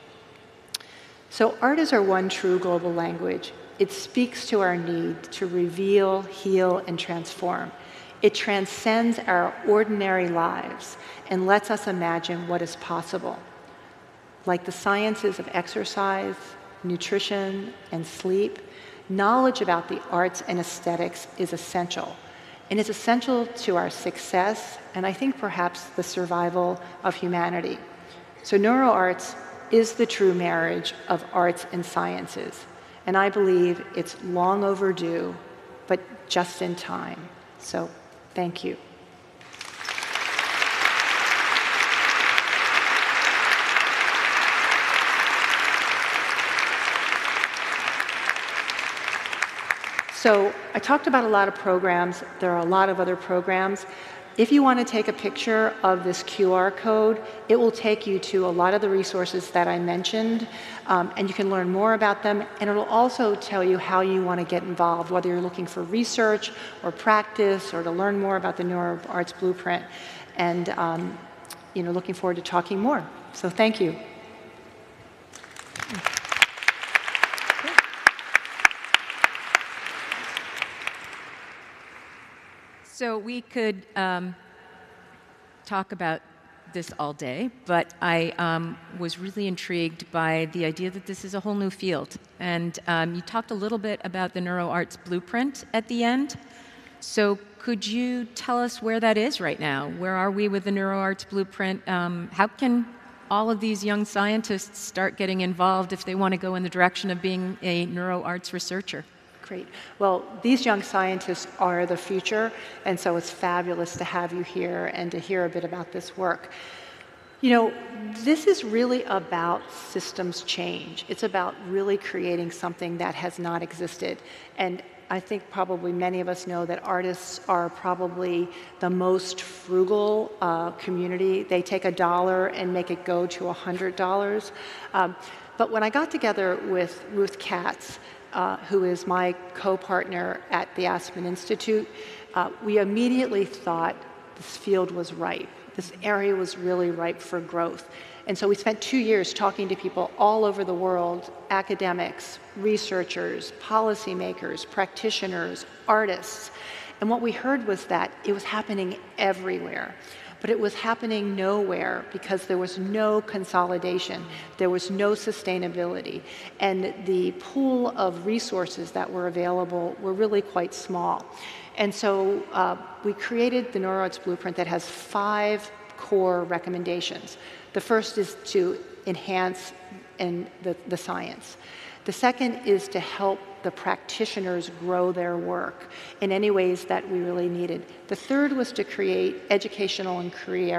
So art is our one true global language. It speaks to our need to reveal, heal, and transform. It transcends our ordinary lives and lets us imagine what is possible. Like the sciences of exercise, nutrition, and sleep, knowledge about the arts and aesthetics is essential. And it's essential to our success, and I think perhaps the survival of humanity. So neuroarts is the true marriage of arts and sciences. And I believe it's long overdue, but just in time. So thank you. So I talked about a lot of programs. There are a lot of other programs. If you want to take a picture of this QR code, it will take you to a lot of the resources that I mentioned, and you can learn more about them, and it'll also tell you how you want to get involved, whether you're looking for research or practice or to learn more about the NeuroArts Blueprint, and looking forward to talking more. So thank you. So we could talk about this all day, but I was really intrigued by the idea that this is a whole new field. And you talked a little bit about the NeuroArts blueprint at the end. So could you tell us where that is right now? Where are we with the NeuroArts blueprint? How can all of these young scientists start getting involved if they want to go in the direction of being a NeuroArts researcher? Great. Well, these young scientists are the future, and so it's fabulous to have you here and to hear a bit about this work. You know, this is really about systems change. It's about really creating something that has not existed. And I think probably many of us know that artists are probably the most frugal community. They take $1 and make it go to $100. But when I got together with Ruth Katz, who is my co-partner at the Aspen Institute, we immediately thought this field was ripe. This area was really ripe for growth. And so we spent 2 years talking to people all over the world, academics, researchers, policymakers, practitioners, artists. And what we heard was that it was happening everywhere. But it was happening nowhere because there was no consolidation, there was no sustainability, and the pool of resources that were available were really quite small. And so we created the NeuroArts Blueprint that has 5 core recommendations. The first is to enhance the science. The second is to help the practitioners grow their work in any ways that we really needed. The third was to create educational and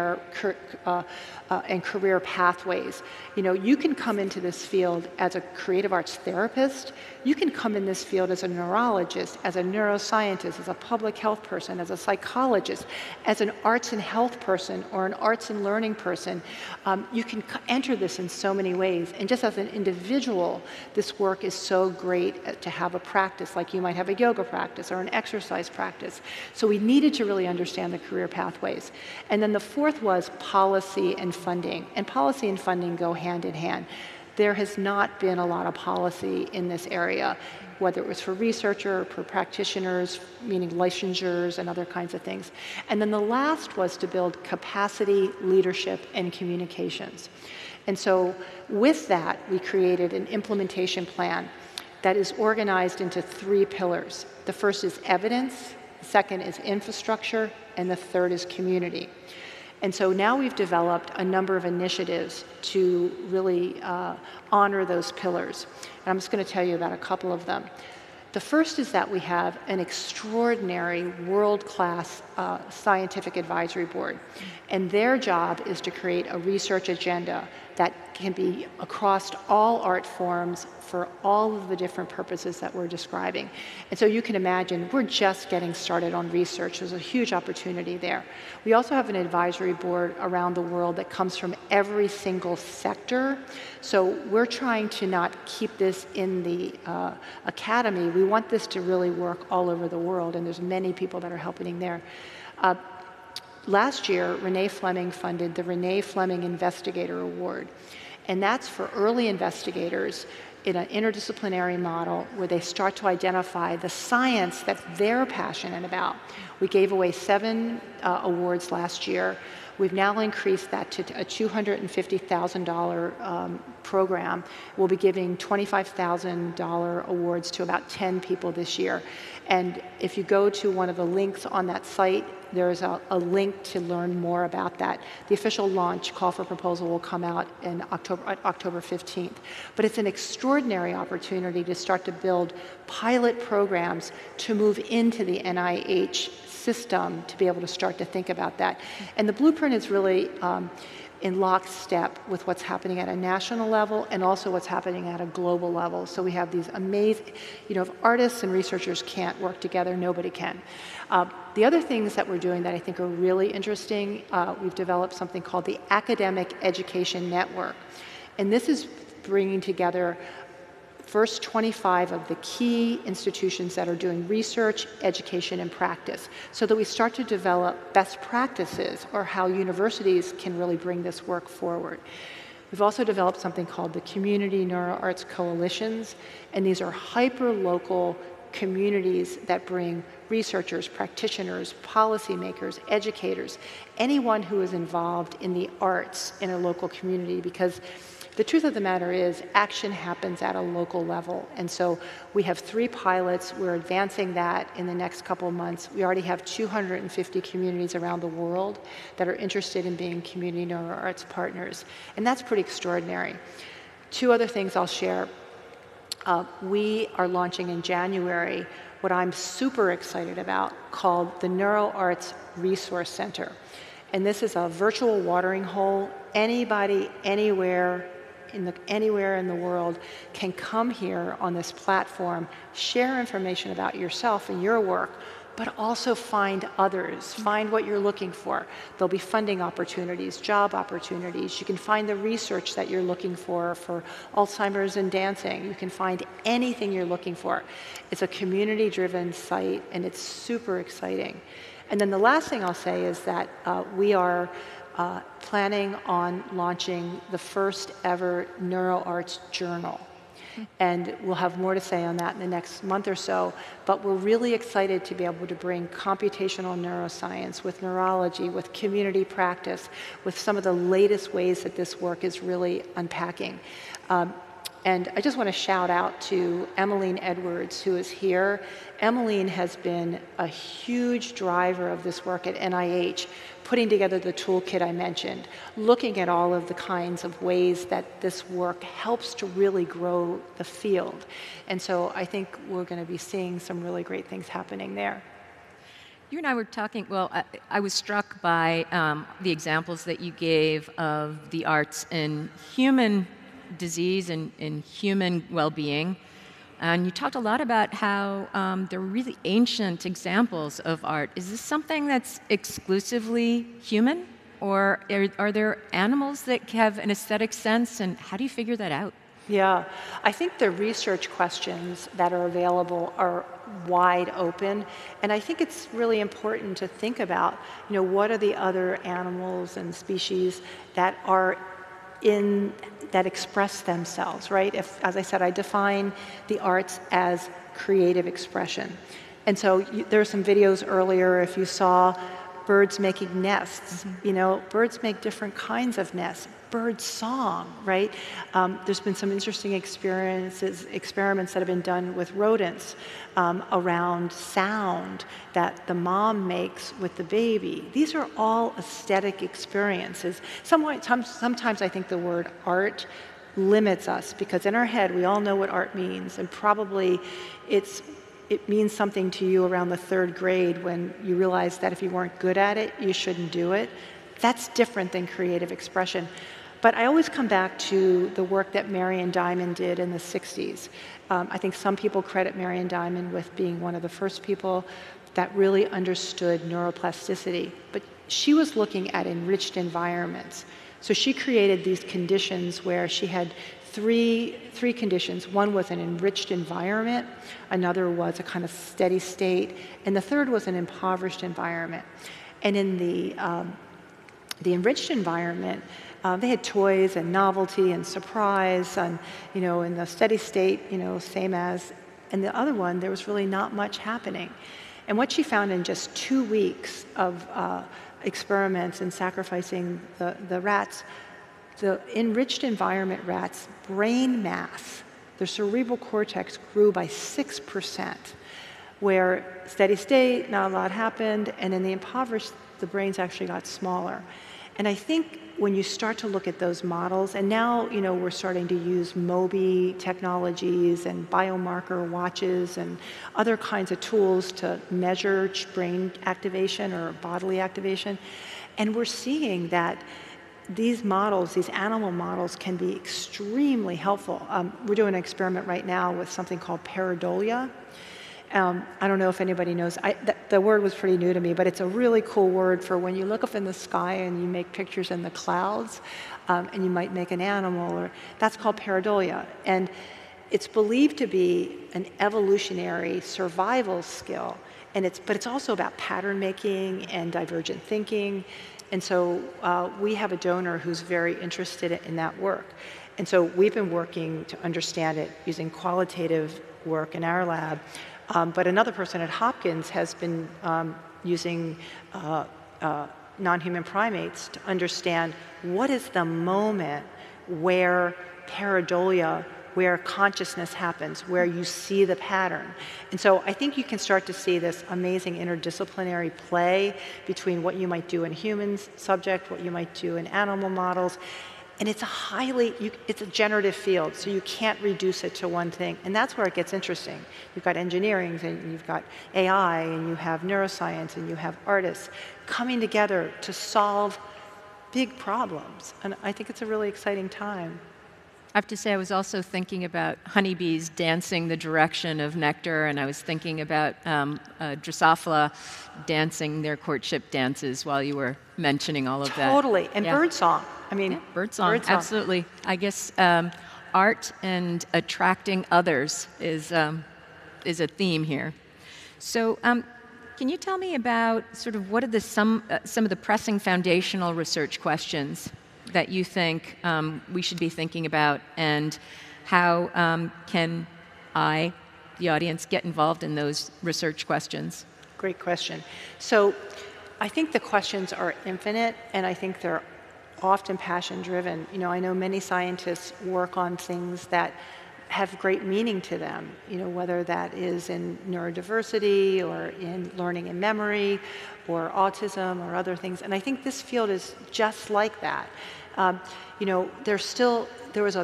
career pathways. You know, you can come into this field as a creative arts therapist. You can come in this field as a neurologist, as a neuroscientist, as a public health person, as a psychologist, as an arts and health person or an arts and learning person. You can enter this in so many ways. And just as an individual, this work is so great to have a practice, like you might have a yoga practice or an exercise practice. So we needed to really understand the career pathways. And then the fourth was policy and funding. And policy and funding go hand in hand. There has not been a lot of policy in this area, whether it was for researcher or for practitioners, meaning licensures and other kinds of things. And then the last was to build capacity, leadership, and communications. And so with that, we created an implementation plan that is organized into 3 pillars. The first is evidence, the second is infrastructure, and the third is community. And so now we've developed a number of initiatives to really honor those pillars. And I'm just going to tell you about a couple of them. The first is that we have an extraordinary world-class scientific advisory board. And their job is to create a research agenda that can be across all art forms for all of the different purposes that we're describing. And so you can imagine we're just getting started on research. There's a huge opportunity there. We also have an advisory board around the world that comes from every single sector. So we're trying to not keep this in the academy. We want this to really work all over the world, and there's many people that are helping there. Last year, Renee Fleming funded the Renee Fleming Investigator Award, and that's for early investigators in an interdisciplinary model where they start to identify the science that they're passionate about. We gave away 7 awards last year. We've now increased that to a $250,000 program. We'll be giving $25,000 awards to about 10 people this year. And if you go to one of the links on that site, there's a link to learn more about that. The official launch call for proposal will come out in October 15th. But it's an extraordinary opportunity to start to build pilot programs to move into the NIH system to be able to start to think about that. And the blueprint is really in lockstep with what's happening at a national level and also what's happening at a global level. So we have these amazing, you know, if artists and researchers can't work together, nobody can. The other things that we're doing that I think are really interesting, we've developed something called the Academic Education Network. And this is bringing together first 25 of the key institutions that are doing research, education, and practice, so that we start to develop best practices or how universities can really bring this work forward. We've also developed something called the Community NeuroArts Coalitions, and these are hyper-local communities that bring researchers, practitioners, policymakers, educators, anyone who is involved in the arts in a local community, because the truth of the matter is action happens at a local level. And so we have 3 pilots. We're advancing that in the next couple of months. We already have 250 communities around the world that are interested in being community neuroarts partners. And that's pretty extraordinary. 2 other things I'll share. We are launching in January what I'm super excited about called the NeuroArts Resource Center. And this is a virtual watering hole. Anybody, anywhere in the world can come here on this platform, share information about yourself and your work, but also find others, find what you're looking for. There'll be funding opportunities, job opportunities. You can find the research that you're looking for Alzheimer's and dancing. You can find anything you're looking for. It's a community-driven site, and it's super exciting. And then the last thing I'll say is that we are planning on launching the first ever NeuroArts journal. And we'll have more to say on that in the next month or so. But we're really excited to be able to bring computational neuroscience with neurology, with community practice, with some of the latest ways that this work is really unpacking. And I just want to shout out to Emmeline Edwards, who is here. Emmeline has been a huge driver of this work at NIH, putting together the toolkit I mentioned, looking at all of the kinds of ways that this work helps to really grow the field. And so I think we're going to be seeing some really great things happening there. You and I were talking, well, I was struck by the examples that you gave of the arts in human disease and in human well-being. And you talked a lot about how there are really ancient examples of art. Is this something that's exclusively human? Or are there animals that have an aesthetic sense? And how do you figure that out? Yeah, I think the research questions that are available are wide open. And I think it's really important to think about, what are the other animals and species that are that express themselves, right? As I said, I define the arts as creative expression. And so there were some videos earlier, if you saw birds making nests, birds make different kinds of nests. Bird song, right? There's been some interesting experiments that have been done with rodents around sound that the mom makes with the baby. These are all aesthetic experiences. Sometimes I think the word art limits us because in our head we all know what art means, and probably it means something to you around the 3rd grade when you realize that if you weren't good at it, you shouldn't do it. That's different than creative expression. But I always come back to the work that Marion Diamond did in the 60s. I think some people credit Marion Diamond with being one of the first people that really understood neuroplasticity. But she was looking at enriched environments. So she created these conditions where she had three conditions. One was an enriched environment, another was a kind of steady state, and the third was an impoverished environment. And in the enriched environment, they had toys and novelty and surprise, and in the steady state, same as. And the other one, there was really not much happening. And what she found in just 2 weeks of experiments and sacrificing the rats, the enriched environment rats' brain mass, their cerebral cortex grew by 6%, where steady state, not a lot happened, and in the impoverished, the brains actually got smaller. And I think when you start to look at those models, and now we're starting to use MOBI technologies and biomarker watches and other kinds of tools to measure brain activation or bodily activation, and we're seeing that these models, these animal models, can be extremely helpful. We're doing an experiment right now with something called pareidolia. I don't know if anybody knows. The word was pretty new to me, but it's a really cool word for when you look up in the sky and you make pictures in the clouds, and you might make an animal, that's called pareidolia. And it's believed to be an evolutionary survival skill, but it's also about pattern making and divergent thinking. And so we have a donor who's very interested in that work. And so we've been working to understand it using qualitative work in our lab, But another person at Hopkins has been using non-human primates to understand what is the moment where pareidolia, where consciousness happens, where you see the pattern. And so I think you can start to see this amazing interdisciplinary play between what you might do in humans subject, what you might do in animal models. And it's it's a generative field, so you can't reduce it to one thing. And that's where it gets interesting. You've got engineering, and you've got AI, and you have neuroscience, and you have artists coming together to solve big problems. And I think it's a really exciting time. I have to say, I was also thinking about honeybees dancing the direction of nectar, and I was thinking about Drosophila dancing their courtship dances while you were mentioning all of that. Totally, and birdsong. I mean, yeah, birdsong, absolutely. I guess art and attracting others is a theme here. So can you tell me about sort of what are some of the pressing foundational research questions that you think we should be thinking about, and how can I, the audience, get involved in those research questions? Great question. So I think the questions are infinite, and I think they're often passion-driven. You know, I know many scientists work on things that have great meaning to them, you know, whether that is in neurodiversity or in learning and memory or autism or other things. And I think this field is just like that. You know, there was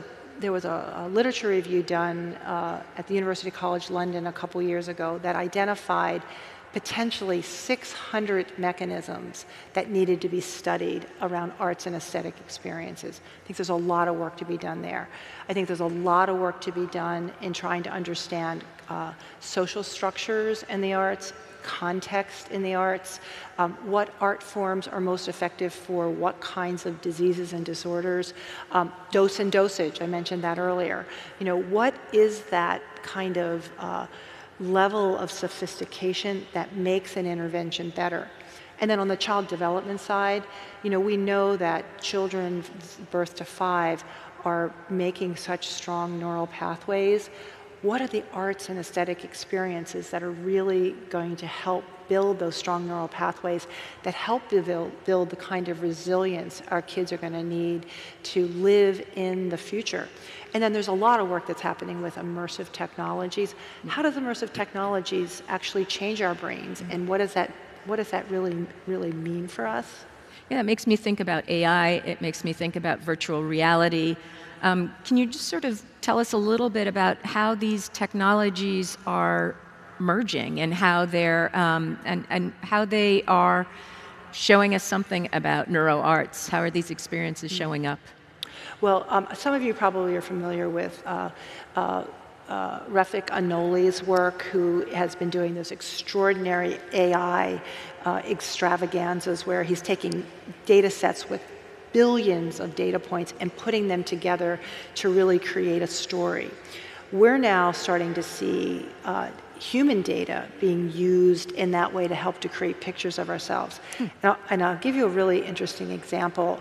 a literature review done at the University College London a couple years ago that identified potentially 600 mechanisms that needed to be studied around arts and aesthetic experiences. I think there's a lot of work to be done there. I think there's a lot of work to be done in trying to understand social structures in the arts, context in the arts, what art forms are most effective for what kinds of diseases and disorders, dose and dosage, I mentioned that earlier. You know, what is that kind of level of sophistication that makes an intervention better? And then on the child development side, you know, we know that children birth to 5 are making such strong neural pathways. What are the arts and aesthetic experiences that are really going to help build those strong neural pathways that help build the kind of resilience our kids are going to need to live in the future? And then there's a lot of work that's happening with immersive technologies. How does immersive technologies actually change our brains, and what does that really mean for us? Yeah, it makes me think about AI. It makes me think about virtual reality. Can you just sort of tell us a little bit about how these technologies are merging and how they're and how they are showing us something about neuroarts? How are these experiences showing up? Well, some of you probably are familiar with Refik Anoli's work, who has been doing this extraordinary AI extravaganzas where he's taking data sets with billions of data points and putting them together to really create a story. We're now starting to see human data being used in that way to help to create pictures of ourselves. And I'll give you a really interesting example.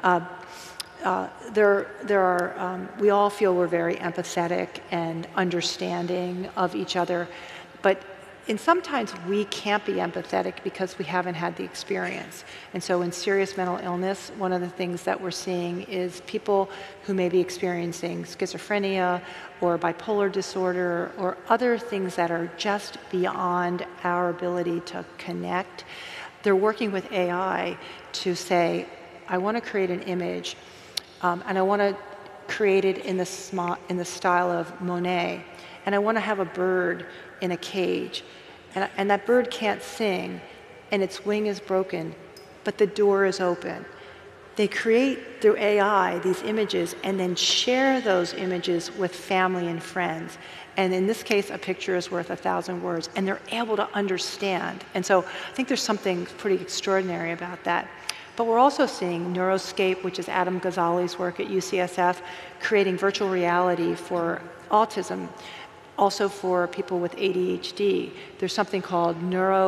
We all feel we're very empathetic and understanding of each other, but sometimes we can't be empathetic because we haven't had the experience. And so in serious mental illness, one of the things that we're seeing is people who may be experiencing schizophrenia or bipolar disorder or other things that are just beyond our ability to connect. They're working with AI to say, I want to create an image, and I want to create it in the style of Monet, and I want to have a bird in a cage, and that bird can't sing, and its wing is broken, but the door is open. They create through AI these images and then share those images with family and friends. And in this case, a picture is worth 1,000 words, and they're able to understand. And so I think there's something pretty extraordinary about that. But we're also seeing Neuroscape, which is Adam Ghazali's work at UCSF, creating virtual reality for autism, also for people with ADHD. There's something called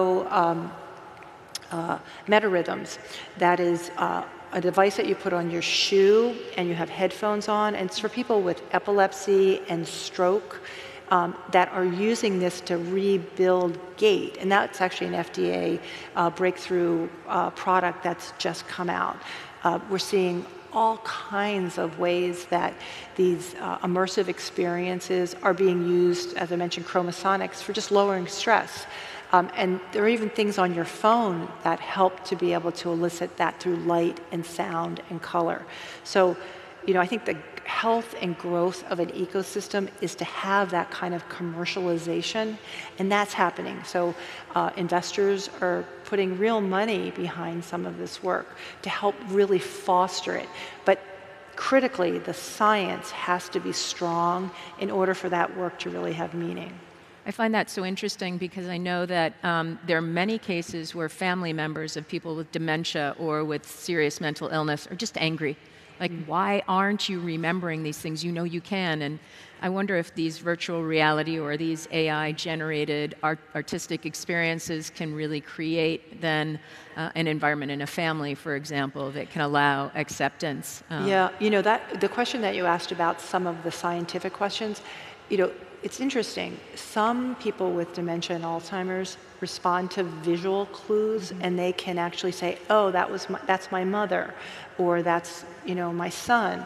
metarhythms. That is a device that you put on your shoe and you have headphones on, and it's for people with epilepsy and stroke. that are using this to rebuild gait. And that's actually an FDA breakthrough product that's just come out. We're seeing all kinds of ways that these immersive experiences are being used, as I mentioned, chromosonics, for just lowering stress. And there are even things on your phone that help to be able to elicit that through light and sound and color. So, I think the health and growth of an ecosystem is to have that kind of commercialization, and that's happening. So investors are putting real money behind some of this work to help really foster it. But critically, the science has to be strong in order for that work to really have meaning. I find that so interesting because I know that there are many cases where family members of people with dementia or with serious mental illness are just angry. Like, why aren't you remembering these things? You know you can. And I wonder if these virtual reality or these AI-generated artistic experiences can really create then an environment in a family, for example, that can allow acceptance. Yeah, the question that you asked about some of the scientific questions, it's interesting. Some people with dementia and Alzheimer's respond to visual clues, and they can actually say, "Oh, that's my mother," or "That's my son."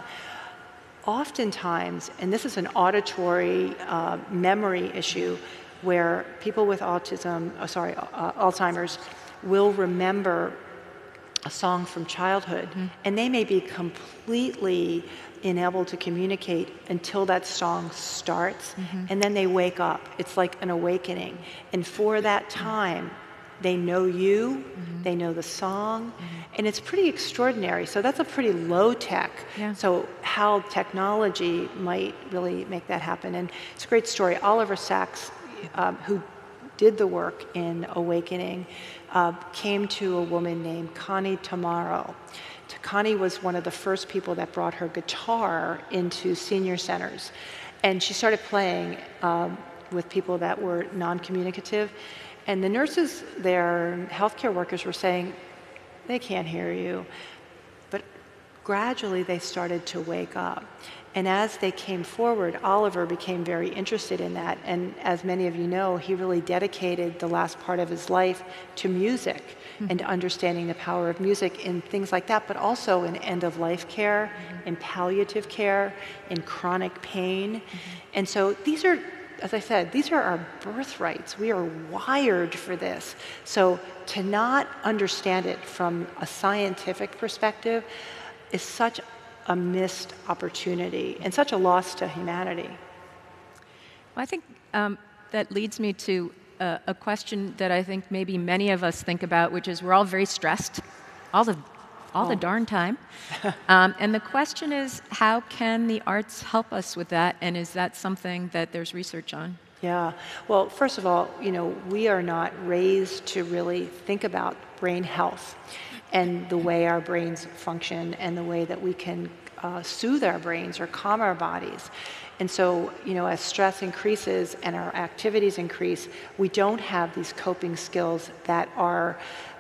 Oftentimes, and this is an auditory memory issue, where people with Alzheimer's will remember a song from childhood, and they may be completely unable to communicate until that song starts, and then they wake up. It's like an awakening. And for that time, they know you, they know the song, and it's pretty extraordinary. So that's a pretty low tech. Yeah. So how technology might really make that happen. And it's a great story. Oliver Sacks, who did the work in Awakening, came to a woman named Connie Tomaro. Connie was one of the first people that brought her guitar into senior centers. And she started playing with people that were non-communicative. And the nurses there, healthcare workers, were saying, they can't hear you. But gradually they started to wake up. And as they came forward, Oliver became very interested in that. And as many of you know, he really dedicated the last part of his life to music and to understanding the power of music in things like that, but also in end-of-life care, in palliative care, in chronic pain. And so these are, as I said, these are our birthrights. We are wired for this. So to not understand it from a scientific perspective is such a missed opportunity and such a loss to humanity. Well, I think that leads me to a question that I think maybe many of us think about, which is we're all very stressed all the darn time. And the question is, how can the arts help us with that? And is that something that there's research on? Yeah. Well, first of all, we are not raised to really think about brain health and the way our brains function and the way that we can soothe our brains or calm our bodies. And so, as stress increases and our activities increase, we don't have these coping skills that are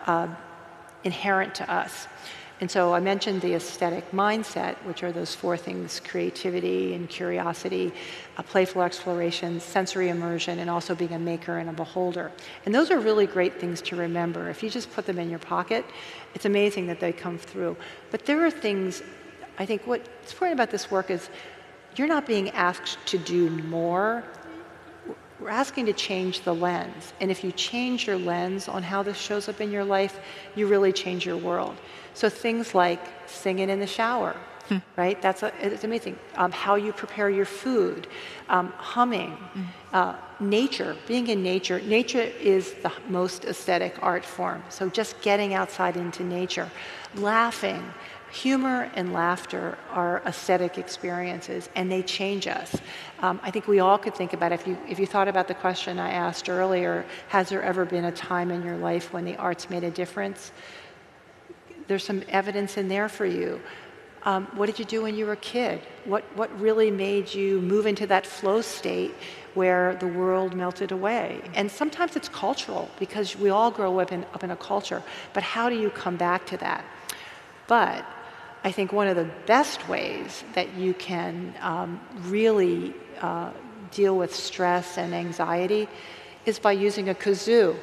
inherent to us. And so I mentioned the aesthetic mindset, which are those four things: creativity and curiosity, playful exploration, sensory immersion, and also being a maker and a beholder. And those are really great things to remember. If you just put them in your pocket, it's amazing that they come through. But there are things, I think what's important about this work is you're not being asked to do more. We're asking to change the lens. And if you change your lens on how this shows up in your life, you really change your world. So things like singing in the shower, right? It's amazing. How you prepare your food, humming, nature, being in nature. Nature is the most aesthetic art form. So just getting outside into nature, laughing. Humor and laughter are aesthetic experiences, and they change us. I think we all could think about, if you thought about the question I asked earlier, has there ever been a time in your life when the arts made a difference? There's some evidence in there for you. What did you do when you were a kid? What really made you move into that flow state where the world melted away? And sometimes it's cultural, because we all grow up in a culture, but how do you come back to that? But I think one of the best ways that you can really deal with stress and anxiety is by using a kazoo.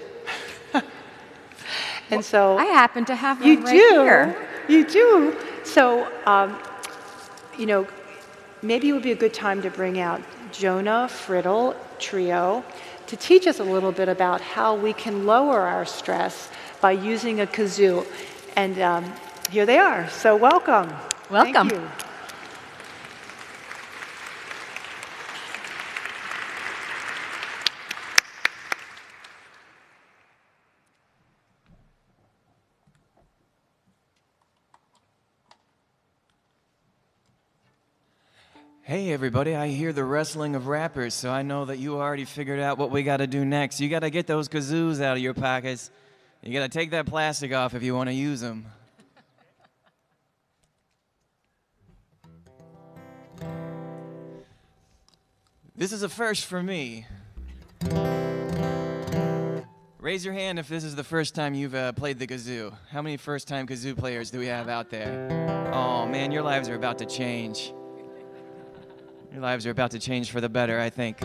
And so I happen to have one right here. You do. So, you know, maybe it would be a good time to bring out Jonah, Friddle, Trio, to teach us a little bit about how we can lower our stress by using a kazoo. And here they are. So welcome. Welcome. Thank you. Hey everybody, I hear the rustling of rappers, so I know that you already figured out what we got to do next. You got to get those kazoos out of your pockets. You got to take that plastic off if you want to use them. This is a first for me. Raise your hand if this is the first time you've played the kazoo. How many first-time kazoo players do we have out there? Oh man, your lives are about to change. Your lives are about to change for the better, I think.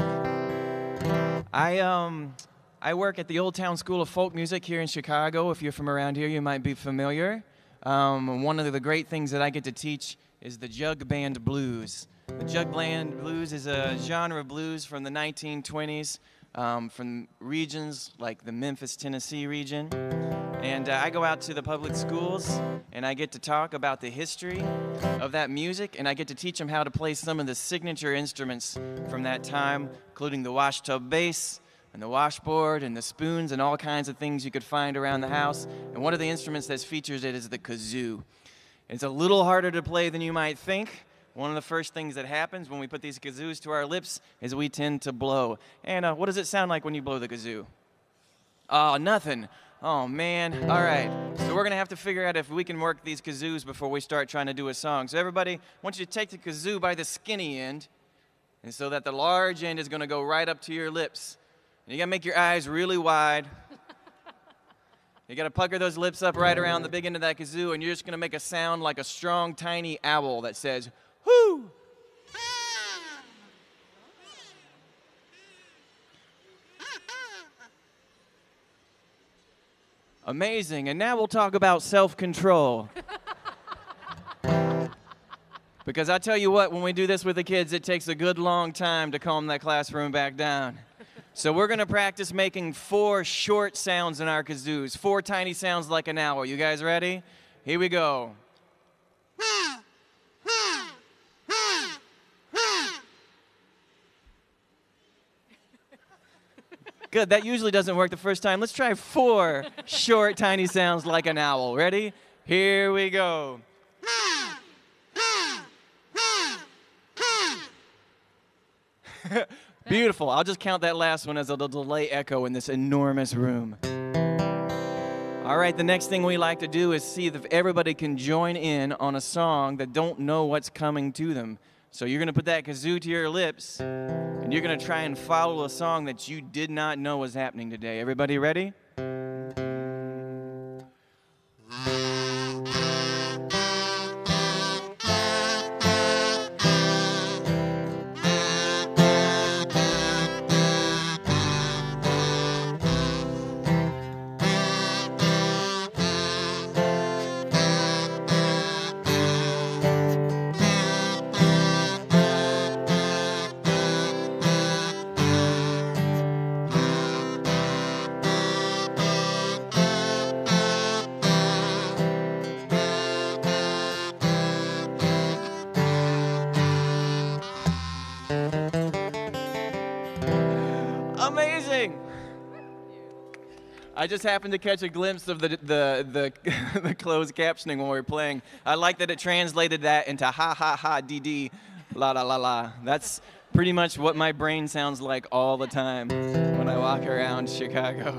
I work at the Old Town School of Folk Music here in Chicago. If you're from around here, you might be familiar. One of the great things that I get to teach is the jug band blues. The jug band blues is a genre of blues from the 1920s, from regions like the Memphis, Tennessee region. And I go out to the public schools, and I get to talk about the history of that music, and I get to teach them how to play some of the signature instruments from that time, including the washtub bass, and the washboard, and the spoons, and all kinds of things you could find around the house. And one of the instruments that's featured it is the kazoo. It's a little harder to play than you might think. One of the first things that happens when we put these kazoos to our lips is we tend to blow. And what does it sound like when you blow the kazoo? Oh, nothing. Oh, man. All right. So we're going to have to figure out if we can work these kazoos before we start trying to do a song. So everybody, I want you to take the kazoo by the skinny end, and so that the large end is going to go right up to your lips. And you got to make your eyes really wide. You got to pucker those lips up right around the big end of that kazoo, and you're just going to make a sound like a strong, tiny owl that says, "Whoo!" Amazing. And now we'll talk about self-control. Because I tell you what, when we do this with the kids, it takes a good long time to calm that classroom back down. So we're going to practice making 4 short sounds in our kazoos. 4 tiny sounds like an owl. You guys ready? Here we go. Good, that usually doesn't work the first time. Let's try 4 short, tiny sounds like an owl. Ready? Here we go. Beautiful. I'll just count that last one as a delay echo in this enormous room. All right, the next thing we like to do is see if everybody can join in on a song that don't know what's coming to them. So you're going to put that kazoo to your lips, and you're going to try and follow a song that you did not know was happening today. Everybody ready? Amazing! I just happened to catch a glimpse of the closed captioning when we were playing. I like that it translated that into ha ha ha dee dee la la la la. That's pretty much what my brain sounds like all the time when I walk around Chicago.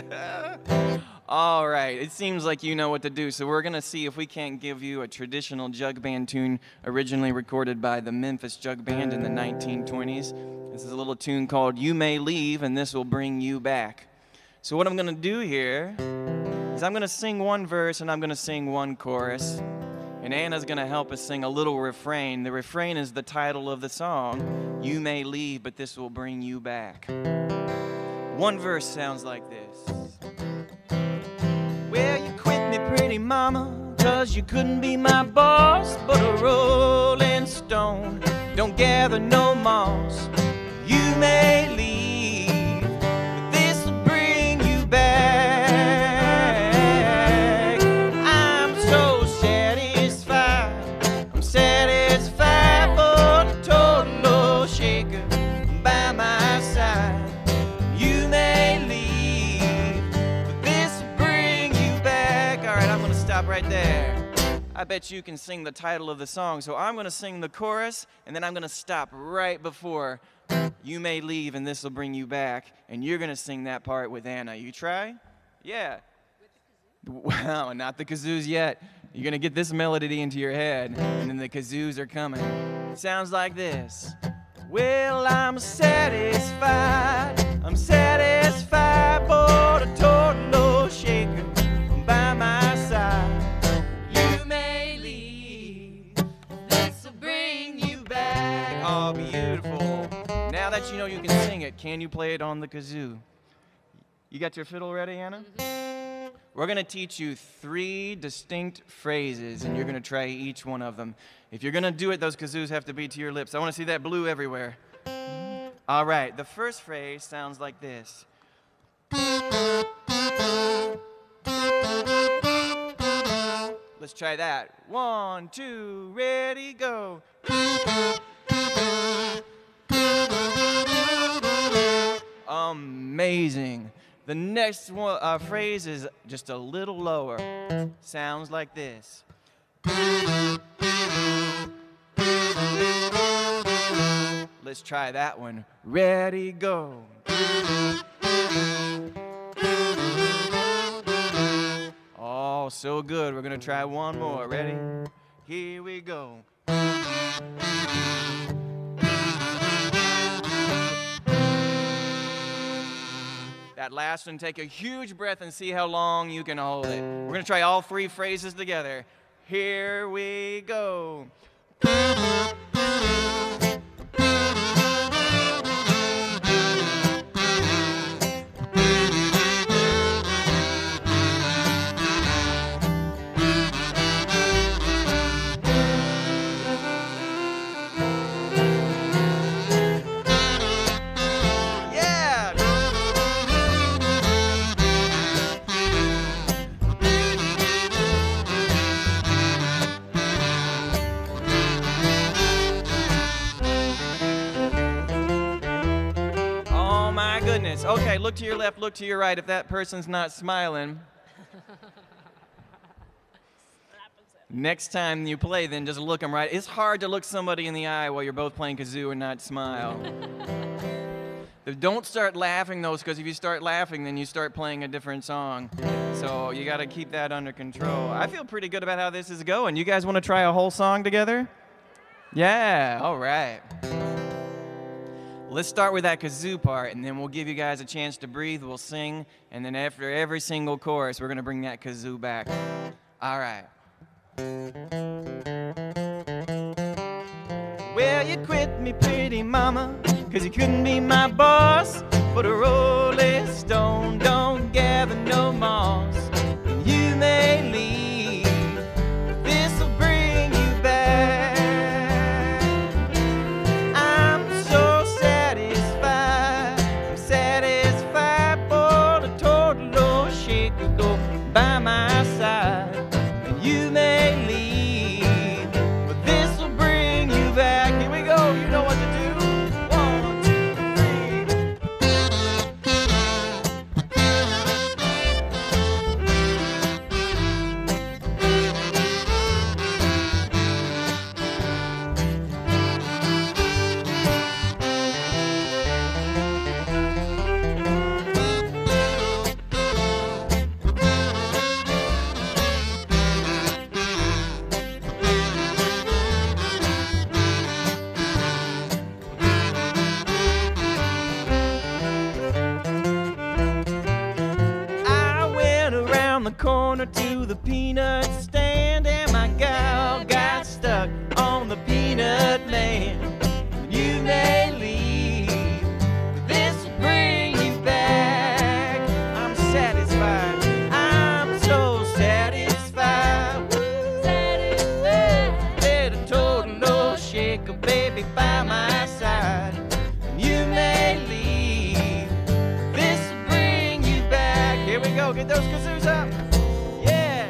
All right, it seems like you know what to do, so we're going to see if we can't give you a traditional jug band tune originally recorded by the Memphis Jug Band in the 1920s. This is a little tune called You May Leave, and this will bring you back. So what I'm going to do here is I'm going to sing one verse and I'm going to sing one chorus. And Anna's gonna help us sing a little refrain. The refrain is the title of the song. You may leave, but this will bring you back. One verse sounds like this. Well, you quit me, pretty mama, 'cause you couldn't be my boss, but a rolling stone don't gather no moss. You may leave, but this'll bring you back. I'm so satisfied, I'm satisfied for the total shaker by my side. You may leave, but this'll bring you back. All right, I'm gonna stop right there. I bet you can sing the title of the song, so I'm gonna sing the chorus, and then I'm gonna stop right before you may leave and this will bring you back, and you're gonna sing that part with Anna. You try? Yeah. Wow, not the kazoos yet. You're gonna get this melody into your head, and then the kazoos are coming. It sounds like this. Well, I'm satisfied for the total shaker by my side. You may leave, this'll bring you back. Oh, beautiful. Now that you know you can sing it, can you play it on the kazoo? You got your fiddle ready, Anna? Mm-hmm. We're gonna teach you 3 distinct phrases, and you're gonna try each one of them. If you're gonna do it, those kazoos have to be to your lips. I wanna see that blue everywhere. All right, the first phrase sounds like this. Let's try that. 1, 2, ready, go. Amazing. The next one, phrase is just a little lower. Sounds like this. Let's try that one. Ready, go. Oh, so good. We're going to try one more. Ready? Here we go. That last one, take a huge breath and see how long you can hold it. We're going to try all 3 phrases together. Here we go. Okay, look to your left, look to your right. If that person's not smiling, next time you play, then just look them right. It's hard to look somebody in the eye while you're both playing kazoo and not smile. Don't start laughing, though, because if you start laughing, then you start playing a different song. So you got to keep that under control. I feel pretty good about how this is going. You guys want to try a whole song together? Yeah, all right. Let's start with that kazoo part, and then we'll give you guys a chance to breathe. We'll sing, and then after every single chorus, we're going to bring that kazoo back. All right. Well, you quit me, pretty mama, 'cause you couldn't be my boss. But a rolling stone don't gather no moss. You may leave, but this'll bring you back. I'm so satisfied for the total shaker go by my side. And you may leave, but this'll bring you back. Here we go, you know what to do. 1, 2, 3. Corner to the peanut stand, and my my gal got stuck on the peanut man. You may leave, but this will bring you back. I'm satisfied, I'm so satisfied. Satisfied. Let a total no shaker, baby, by my side. You may leave, this will bring you back. Here we go, get those kazoos up. Yeah.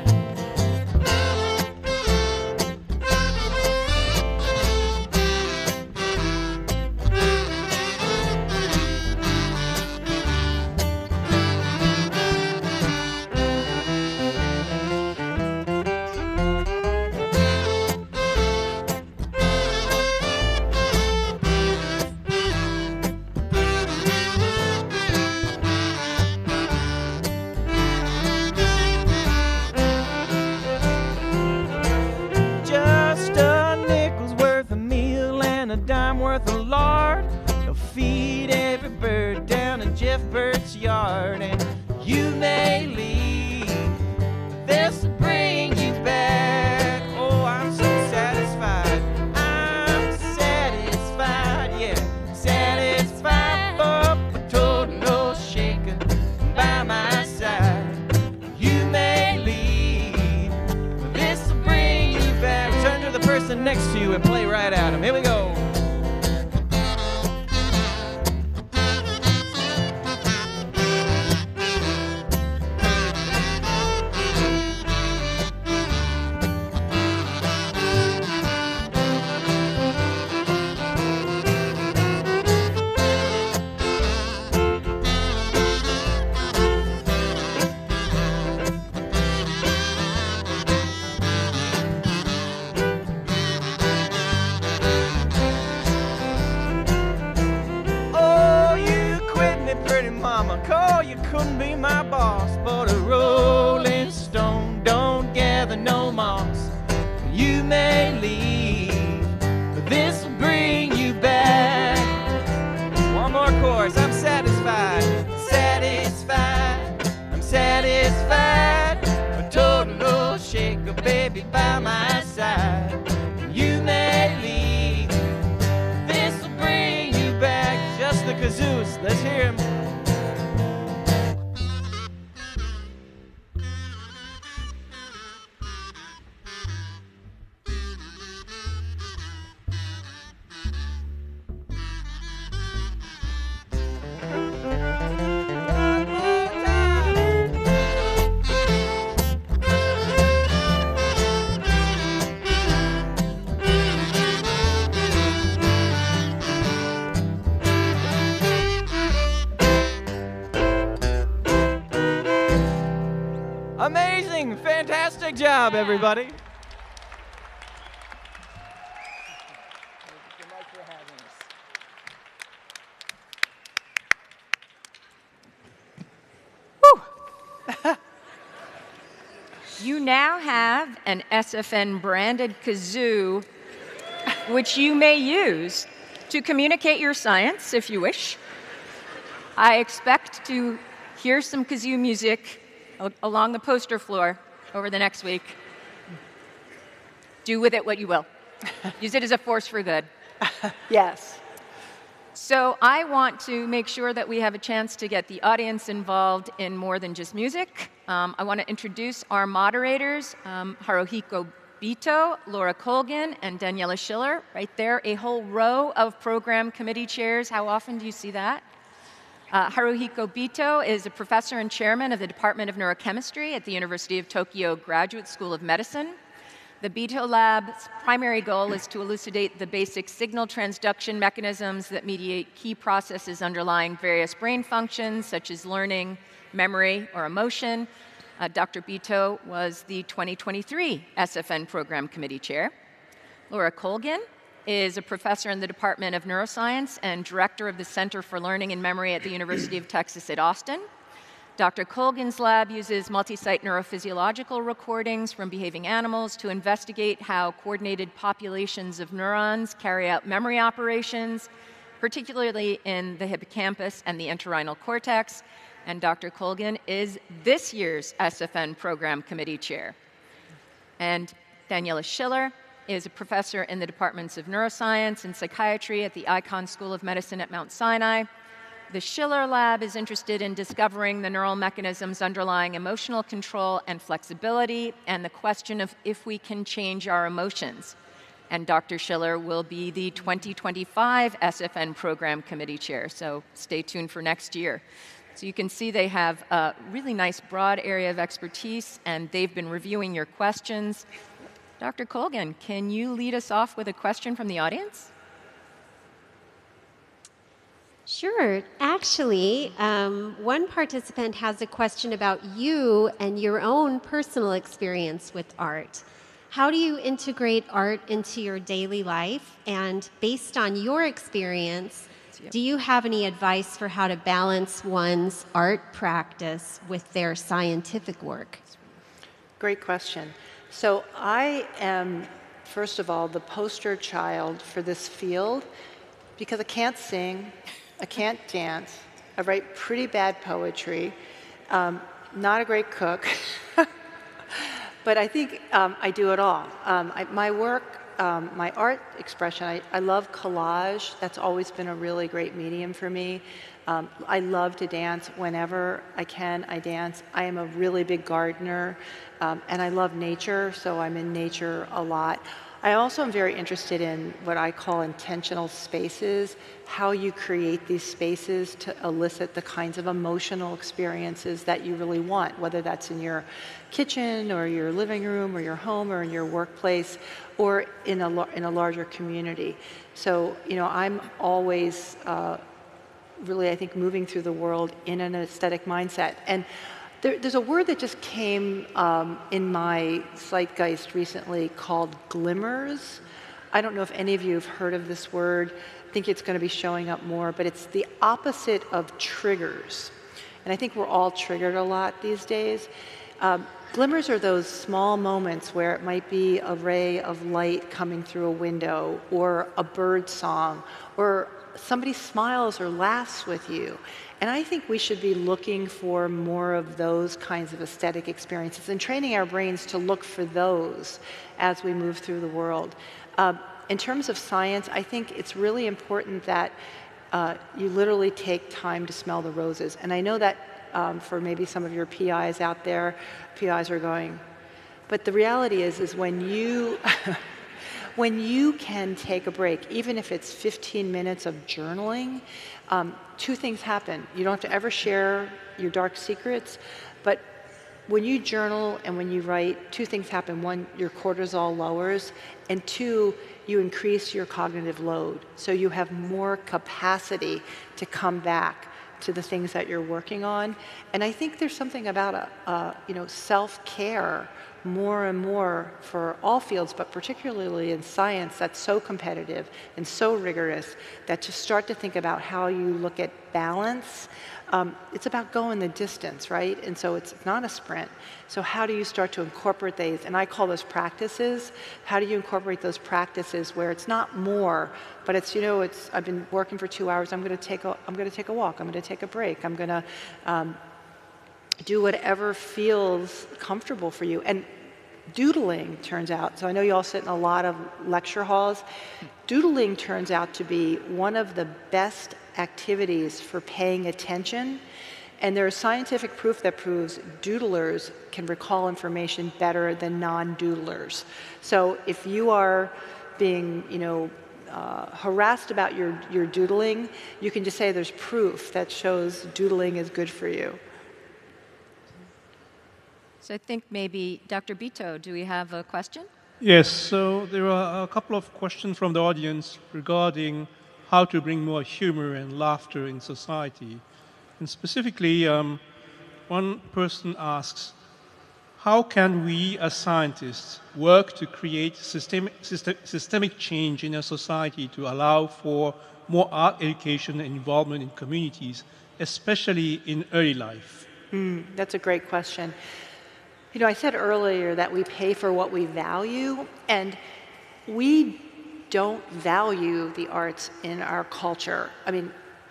Just a nickel's worth of meal and a dime worth of lard. They'll feed every bird down in Jeff Burt's yard. And you may leave, but this will bring you back. Oh, I'm so satisfied, I'm satisfied, yeah, satisfied. But a total no shaker by my side. You may leave, but this will bring you back. Turn to the person next to you and play right at him. Here we go. Oh, you quit me, pretty mama. Call you couldn't be my boss, but a rolling stone don't gather no moss. You may leave, but this will bring you back. One more chorus. I'm satisfied, satisfied, I'm satisfied. A total no shaker, baby, by my side. You may leave, this will bring you back. Just the kazoos, let's hear 'em. One more time. Amazing, fantastic job, everybody. You now have an SFN branded kazoo, which you may use to communicate your science if you wish. I expect to hear some kazoo music along the poster floor over the next week. Do with it what you will. Use it as a force for good. Yes. So I want to make sure that we have a chance to get the audience involved in more than just music. I want to introduce our moderators, Haruhiko Bito, Laura Colgan, and Daniela Schiller. Right there, a whole row of program committee chairs. How often do you see that? Haruhiko Bito is a professor and chairman of the Department of Neurochemistry at the University of Tokyo Graduate School of Medicine. The Bito Lab's primary goal is to elucidate the basic signal transduction mechanisms that mediate key processes underlying various brain functions, such as learning, memory, or emotion. Dr. Bito was the 2023 SFN Program Committee Chair. Laura Colgan is a professor in the Department of Neuroscience and director of the Center for Learning and Memory at the University of Texas at Austin. Dr. Colgan's lab uses multi-site neurophysiological recordings from behaving animals to investigate how coordinated populations of neurons carry out memory operations, particularly in the hippocampus and the entorhinal cortex. And Dr. Colgan is this year's SFN Program Committee Chair. And Daniela Schiller is a professor in the departments of neuroscience and psychiatry at the Icahn School of Medicine at Mount Sinai. The Schiller Lab is interested in discovering the neural mechanisms underlying emotional control and flexibility, and the question of if we can change our emotions. And Dr. Schiller will be the 2025 SFN Program Committee Chair, so stay tuned for next year. So you can see they have a really nice broad area of expertise, and they've been reviewing your questions. Dr. Colgan, can you lead us off with a question from the audience? Sure. Actually, one participant has a question about you and your own personal experience with art. How do you integrate art into your daily life? And based on your experience, do you have any advice for how to balance one's art practice with their scientific work? Great question. So I am, first of all, the poster child for this field because I can't sing, I can't dance, I write pretty bad poetry, not a great cook, but I think I do it all. My work, my art expression, I love collage. That's always been a really great medium for me. I love to dance whenever I can. I dance. I am a really big gardener, and I love nature, so I'm in nature a lot. I also am very interested in what I call intentional spaces, how you create these spaces to elicit the kinds of emotional experiences that you really want, whether that's in your kitchen or your living room or your home or in your workplace or in a larger community. So, you know, I'm always really, I think, moving through the world in an aesthetic mindset. And there's a word that just came in my zeitgeist recently called glimmers. I don't know if any of you have heard of this word. I think it's going to be showing up more, but it's the opposite of triggers. And I think we're all triggered a lot these days. Glimmers are those small moments where it might be a ray of light coming through a window, or a bird song, or somebody smiles or laughs with you. And I think we should be looking for more of those kinds of aesthetic experiences and training our brains to look for those as we move through the world. In terms of science, I think it's really important that you literally take time to smell the roses. And I know that for maybe some of your PIs out there, PIs are going, but the reality is when you when you can take a break, even if it's 15 minutes of journaling, two things happen. You don't have to ever share your dark secrets, but when you journal and when you write, two things happen. One, your cortisol lowers, and two, you increase your cognitive load. So you have more capacity to come back to the things that you're working on. And I think there's something about self-care more and more for all fields, but particularly in science, that's so competitive and so rigorous that to start to think about how you look at balance, it's about going the distance, right? And so it's not a sprint. So how do you start to incorporate these? And I call those practices. How do you incorporate those practices where it's not more, but it's, I've been working for 2 hours. I'm going to take a walk. I'm going to take a break. I'm going to do whatever feels comfortable for you. And doodling turns out, so I know you all sit in a lot of lecture halls, doodling turns out to be one of the best activities for paying attention. And there's scientific proof that proves doodlers can recall information better than non-doodlers. So if you are being, harassed about your doodling, you can just say there's proof that shows doodling is good for you. So I think maybe Dr. Bito, do we have a question? Yes, so there are a couple of questions from the audience regarding how to bring more humor and laughter in society. And specifically, one person asks, how can we as scientists work to create systemic change in a society to allow for more art education and involvement in communities, especially in early life? That's a great question. I said earlier that we pay for what we value, and we don't value the arts in our culture. I mean,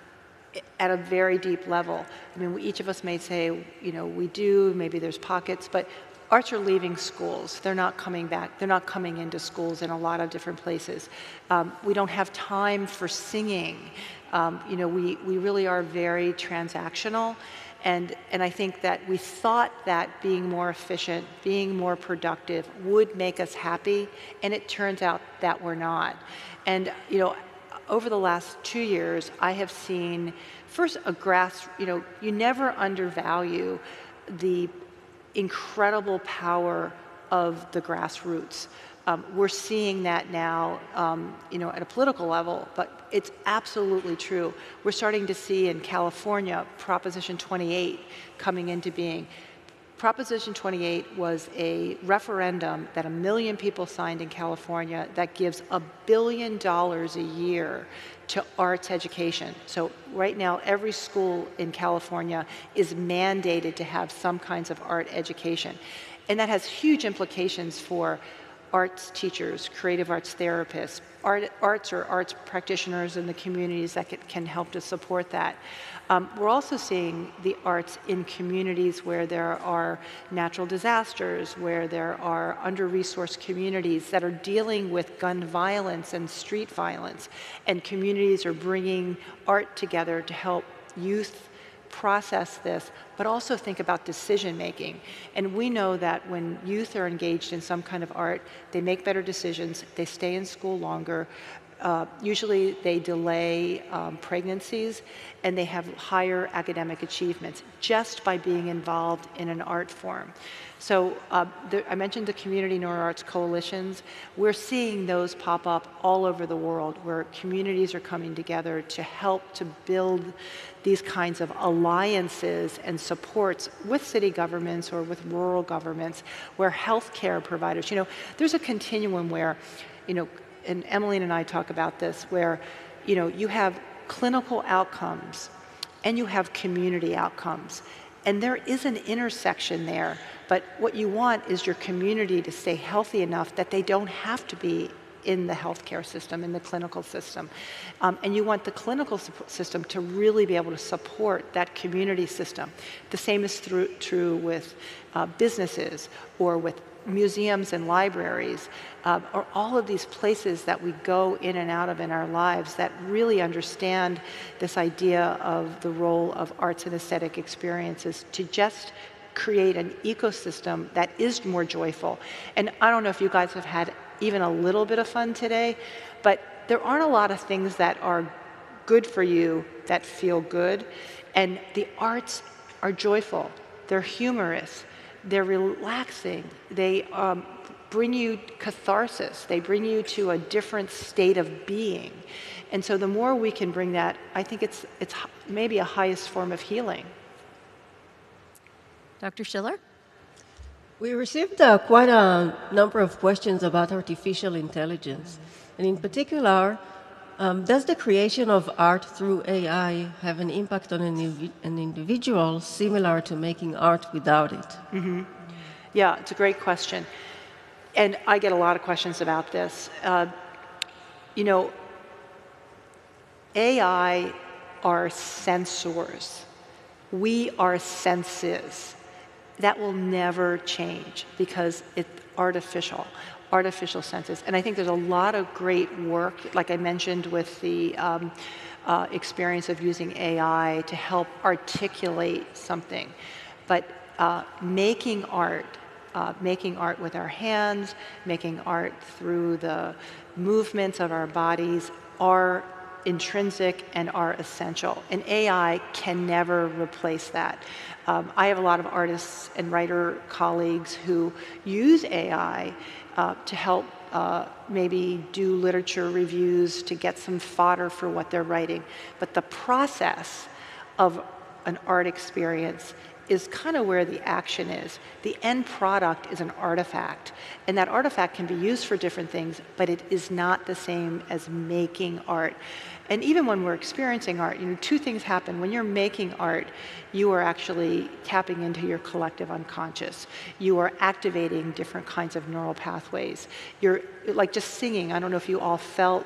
at a very deep level. I mean, each of us may say, you know, we do, maybe there's pockets, but arts are leaving schools. They're not coming back. They're not coming into schools in a lot of different places. We don't have time for singing. You know, we really are very transactional. And I think that we thought that being more efficient, being more productive would make us happy, and it turns out that we're not. And, you know, over the last 2 years, I have seen, first, you know, you never undervalue the incredible power of the grassroots. We're seeing that now, you know, at a political level, but it's absolutely true. We're starting to see in California Proposition 28 coming into being. Proposition 28 was a referendum that 1 million people signed in California that gives $1 billion a year to arts education. So right now, every school in California is mandated to have some kinds of art education. And that has huge implications for arts teachers, creative arts therapists, arts or arts practitioners in the communities that can help to support that. We're also seeing the arts in communities where there are natural disasters, where there are under-resourced communities that are dealing with gun violence and street violence, and communities are bringing art together to help youth process this, but also think about decision making. And we know that when youth are engaged in some kind of art, they make better decisions, they stay in school longer, usually they delay pregnancies, and they have higher academic achievements just by being involved in an art form. So I mentioned the community neuroarts coalitions. We're seeing those pop up all over the world where communities are coming together to help to build these kinds of alliances and supports with city governments or with rural governments, where healthcare providers, you know, there's a continuum where, you know, and Emmeline and I talk about this, where, you know, you have clinical outcomes and you have community outcomes. And there is an intersection there, but what you want is your community to stay healthy enough that they don't have to be in the healthcare system, in the clinical system. And you want the clinical system to really be able to support that community system. The same is true with businesses or with museums and libraries, or all of these places that we go in and out of in our lives that really understand this idea of the role of arts and aesthetic experiences to just create an ecosystem that is more joyful. And I don't know if you guys have had even a little bit of fun today, but there aren't a lot of things that are good for you that feel good. And the arts are joyful, they're humorous, they're relaxing, they bring you catharsis, they bring you to a different state of being. And so the more we can bring that, I think it's maybe a highest form of healing. Dr. Schiller? We received quite a number of questions about artificial intelligence. And in particular, does the creation of art through AI have an impact on an individual similar to making art without it? Mm-hmm. Yeah, it's a great question. And I get a lot of questions about this. You know, AI are sensors. We are senses. That will never change because it's artificial senses. And I think there's a lot of great work, like I mentioned, with the experience of using AI to help articulate something. But making art with our hands, making art through the movements of our bodies are intrinsic and are essential. And AI can never replace that. I have a lot of artists and writer colleagues who use AI to help maybe do literature reviews to get some fodder for what they're writing. But the process of an art experience is kind of where the action is. The end product is an artifact, and that artifact can be used for different things, but it is not the same as making art. And even when we're experiencing art, you know, two things happen. When you're making art, you are actually tapping into your collective unconscious. You are activating different kinds of neural pathways. You're like just singing. I don't know if you all felt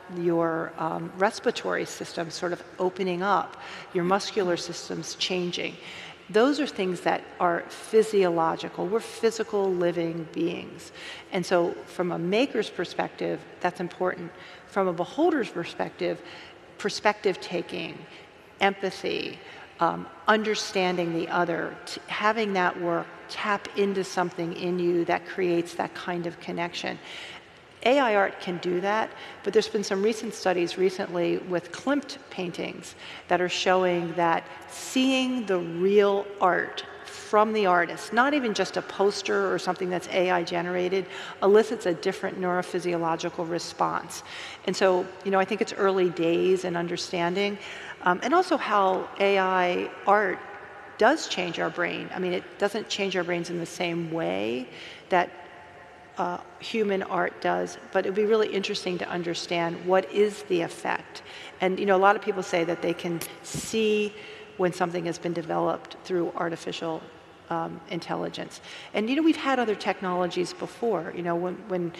your respiratory system sort of opening up, your muscular systems changing. Those are things that are physiological. We're physical living beings. And so from a maker's perspective, that's important. From a beholder's perspective, perspective taking, empathy, understanding the other, having that work tap into something in you that creates that kind of connection. AI art can do that, but there's been some recent studies recently with Klimt paintings that are showing that seeing the real art from the artist, not even just a poster or something that's AI generated, elicits a different neurophysiological response. And so, I think it's early days in understanding, and also how AI art does change our brain. I mean, it doesn't change our brains in the same way that human art does, but it would be really interesting to understand what is the effect. And a lot of people say that they can see when something has been developed through artificial intelligence. And we've had other technologies before. When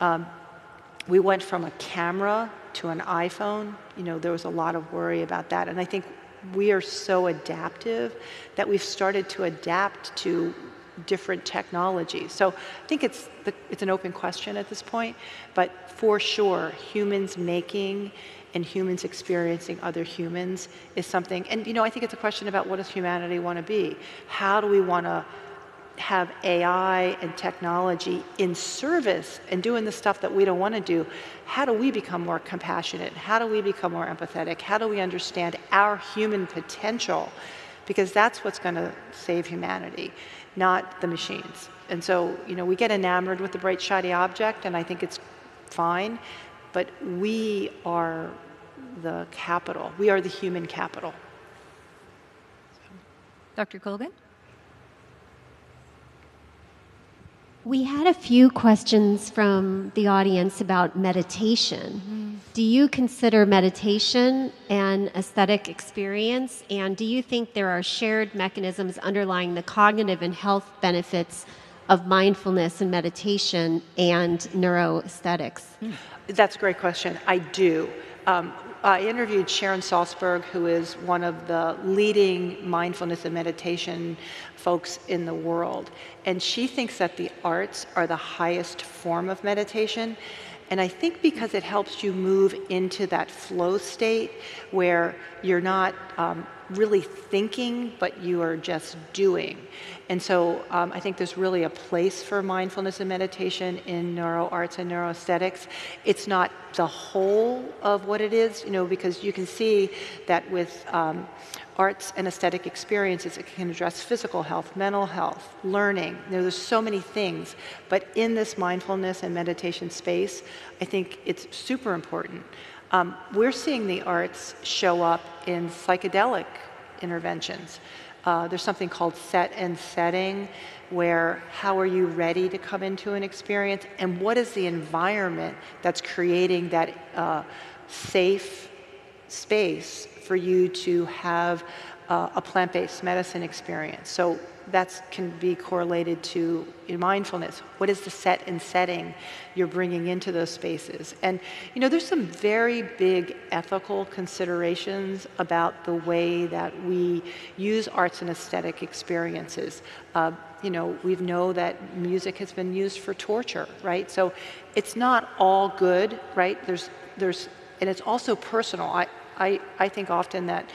we went from a camera to an iPhone, there was a lot of worry about that. And I think we are so adaptive that we've started to adapt to different technologies. So I think it's an open question at this point, but for sure, humans making and humans experiencing other humans is something, and I think it's a question about what does humanity want to be? How do we want to have AI and technology in service and doing the stuff that we don't want to do? How do we become more compassionate? How do we become more empathetic? How do we understand our human potential? Because that's what's going to save humanity, not the machines. And so, we get enamored with the bright, shiny object, and I think it's fine, but we are the capital. We are the human capital. Dr. Colgan? We had a few questions from the audience about meditation. Mm-hmm. Do you consider meditation an aesthetic experience? And do you think there are shared mechanisms underlying the cognitive and health benefits of mindfulness and meditation and neuroaesthetics? That's a great question. I do. I interviewed Sharon Salzberg, who is one of the leading mindfulness and meditation folks in the world. And she thinks that the arts are the highest form of meditation. And I think because it helps you move into that flow state where you're not really thinking, but you are just doing. And so I think there's really a place for mindfulness and meditation in neuroarts and neuroaesthetics. It's not the whole of what it is, because you can see that with arts and aesthetic experiences, it can address physical health, mental health, learning. There's so many things. But in this mindfulness and meditation space, I think it's super important. We're seeing the arts show up in psychedelic interventions. There's something called set and setting, where how are you ready to come into an experience, and what is the environment that's creating that safe space for you to have a plant-based medicine experience. So that can be correlated to mindfulness. What is the set and setting you're bringing into those spaces? And there's some very big ethical considerations about the way that we use arts and aesthetic experiences. We know that music has been used for torture, right? So it's not all good, right? There's and it's also personal. I think often that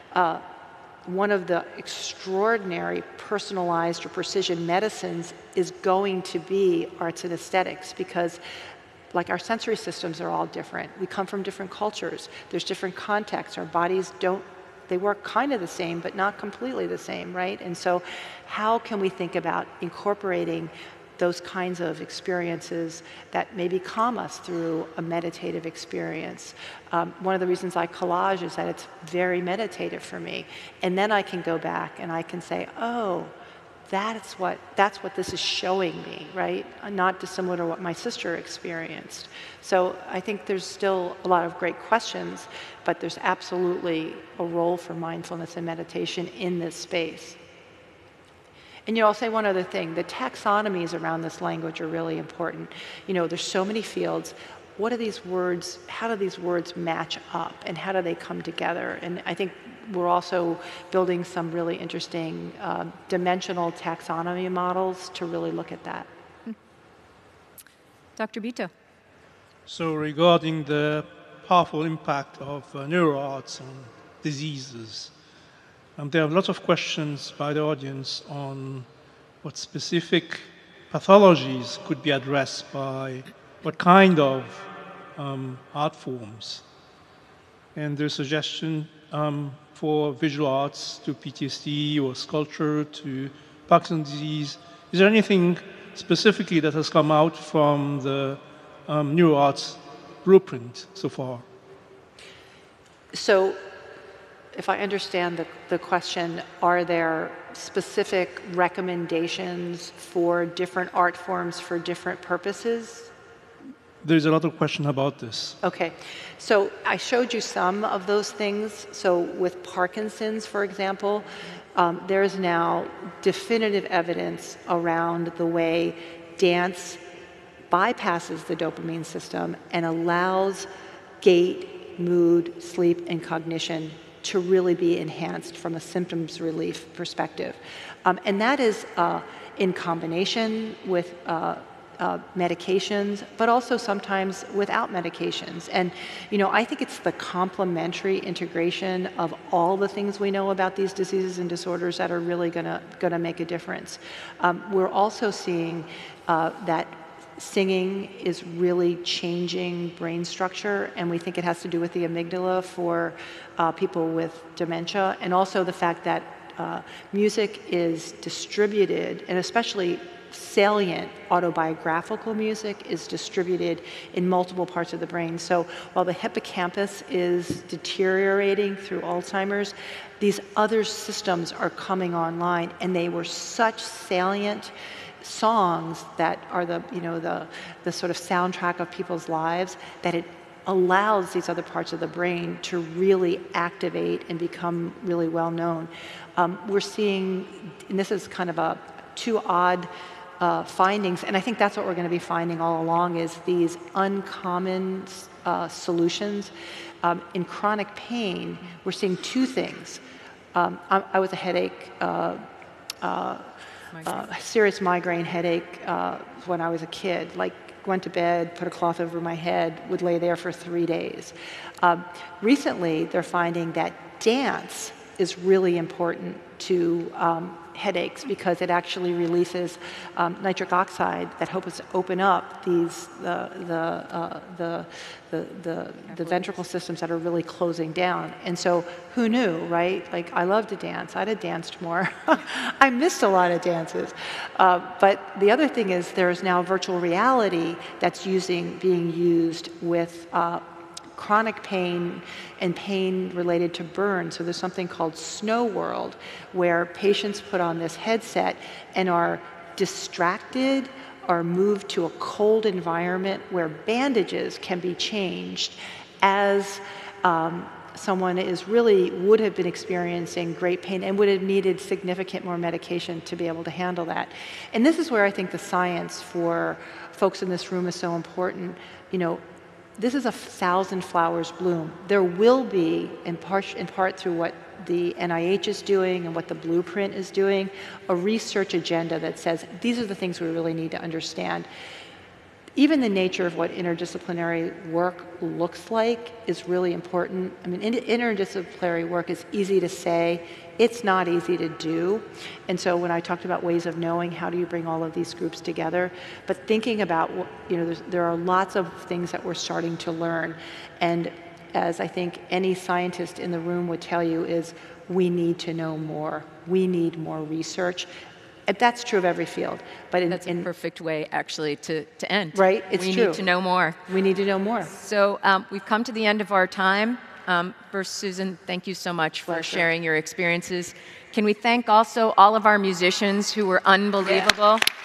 one of the extraordinary personalized or precision medicines is going to be arts and aesthetics, because like our sensory systems are all different. We come from different cultures. There's different contexts. Our bodies they work kind of the same, but not completely the same, right? And so how can we think about incorporating those kinds of experiences that maybe calm us through a meditative experience? One of the reasons I collage is that it's very meditative for me. And then I can go back and I can say, oh, that's what this is showing me, right? Not dissimilar to what my sister experienced. So I think there's still a lot of great questions, but there's absolutely a role for mindfulness and meditation in this space. And I'll say one other thing. The taxonomies around this language are really important. There's so many fields. what are these words, how do these words match up, and how do they come together? And I think we're also building some really interesting dimensional taxonomy models to really look at that. Dr. Bito. So regarding the powerful impact of neuroarts on diseases, there are lots of questions by the audience on what specific pathologies could be addressed by what kind of art forms. And there's suggestion for visual arts to PTSD or sculpture to Parkinson's disease. Is there anything specifically that has come out from the neuroarts blueprint so far? So if I understand the question, are there specific recommendations for different art forms for different purposes? There's a lot of question about this. Okay, so I showed you some of those things. So with Parkinson's, for example, there's now definitive evidence around the way dance bypasses the dopamine system and allows gait, mood, sleep, and cognition to really be enhanced from a symptoms relief perspective. And that is in combination with medications, but also sometimes without medications. And, you know, I think it's the complementary integration of all the things we know about these diseases and disorders that are really gonna make a difference. We're also seeing that singing is really changing brain structure, and we think it has to do with the amygdala for people with dementia, and also the fact that music is distributed, and especially salient autobiographical music is distributed in multiple parts of the brain. So while the hippocampus is deteriorating through Alzheimer's, these other systems are coming online, and they were such salient songs that are the sort of soundtrack of people's lives, that it allows these other parts of the brain to really activate and become really well known. We're seeing, and this is kind of two odd findings, and I think that's what we're going to be finding all along, is these uncommon solutions. In chronic pain, we're seeing two things. I was a headache, serious migraine headache when I was a kid. Like, went to bed, put a cloth over my head, would lay there for 3 days. Recently, they're finding that dance is really important to headaches, because it actually releases nitric oxide that helps open up these the ventricle systems that are really closing down. And so, who knew, right? Like, I love to dance. I'd have danced more. I missed a lot of dances. But the other thing is, there's now virtual reality that's being used with chronic pain and pain related to burn. So there's something called Snow World, where patients put on this headset and are distracted, are moved to a cold environment where bandages can be changed as someone would have been experiencing great pain and would have needed significant more medication to be able to handle that. And this is where I think the science for folks in this room is so important. You know, this is 1,000 flowers bloom. There will be, in part through what the NIH is doing and what the blueprint is doing, a research agenda that says these are the things we really need to understand. Even the nature of what interdisciplinary work looks like is really important. I mean, interdisciplinary work is easy to say, it's not easy to do. And so when I talked about ways of knowing, how do you bring all of these groups together? But thinking about, there are lots of things that we're starting to learn. And as I think any scientist in the room would tell you, is we need to know more. We need more research. And that's true of every field. But that's a perfect way, actually, to end. Right, it's true. We need to know more. We need to know more. So we've come to the end of our time. First, Susan, thank you so much for sharing your experiences. Can we thank also all of our musicians who were unbelievable? Yeah.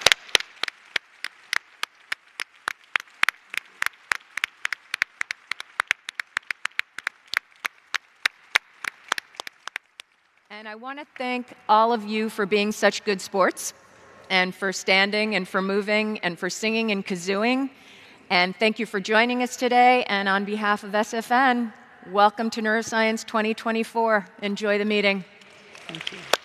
And I want to thank all of you for being such good sports, and for standing, and for moving, and for singing and kazooing. And thank you for joining us today. And on behalf of SFN, welcome to Neuroscience 2024. Enjoy the meeting. Thank you.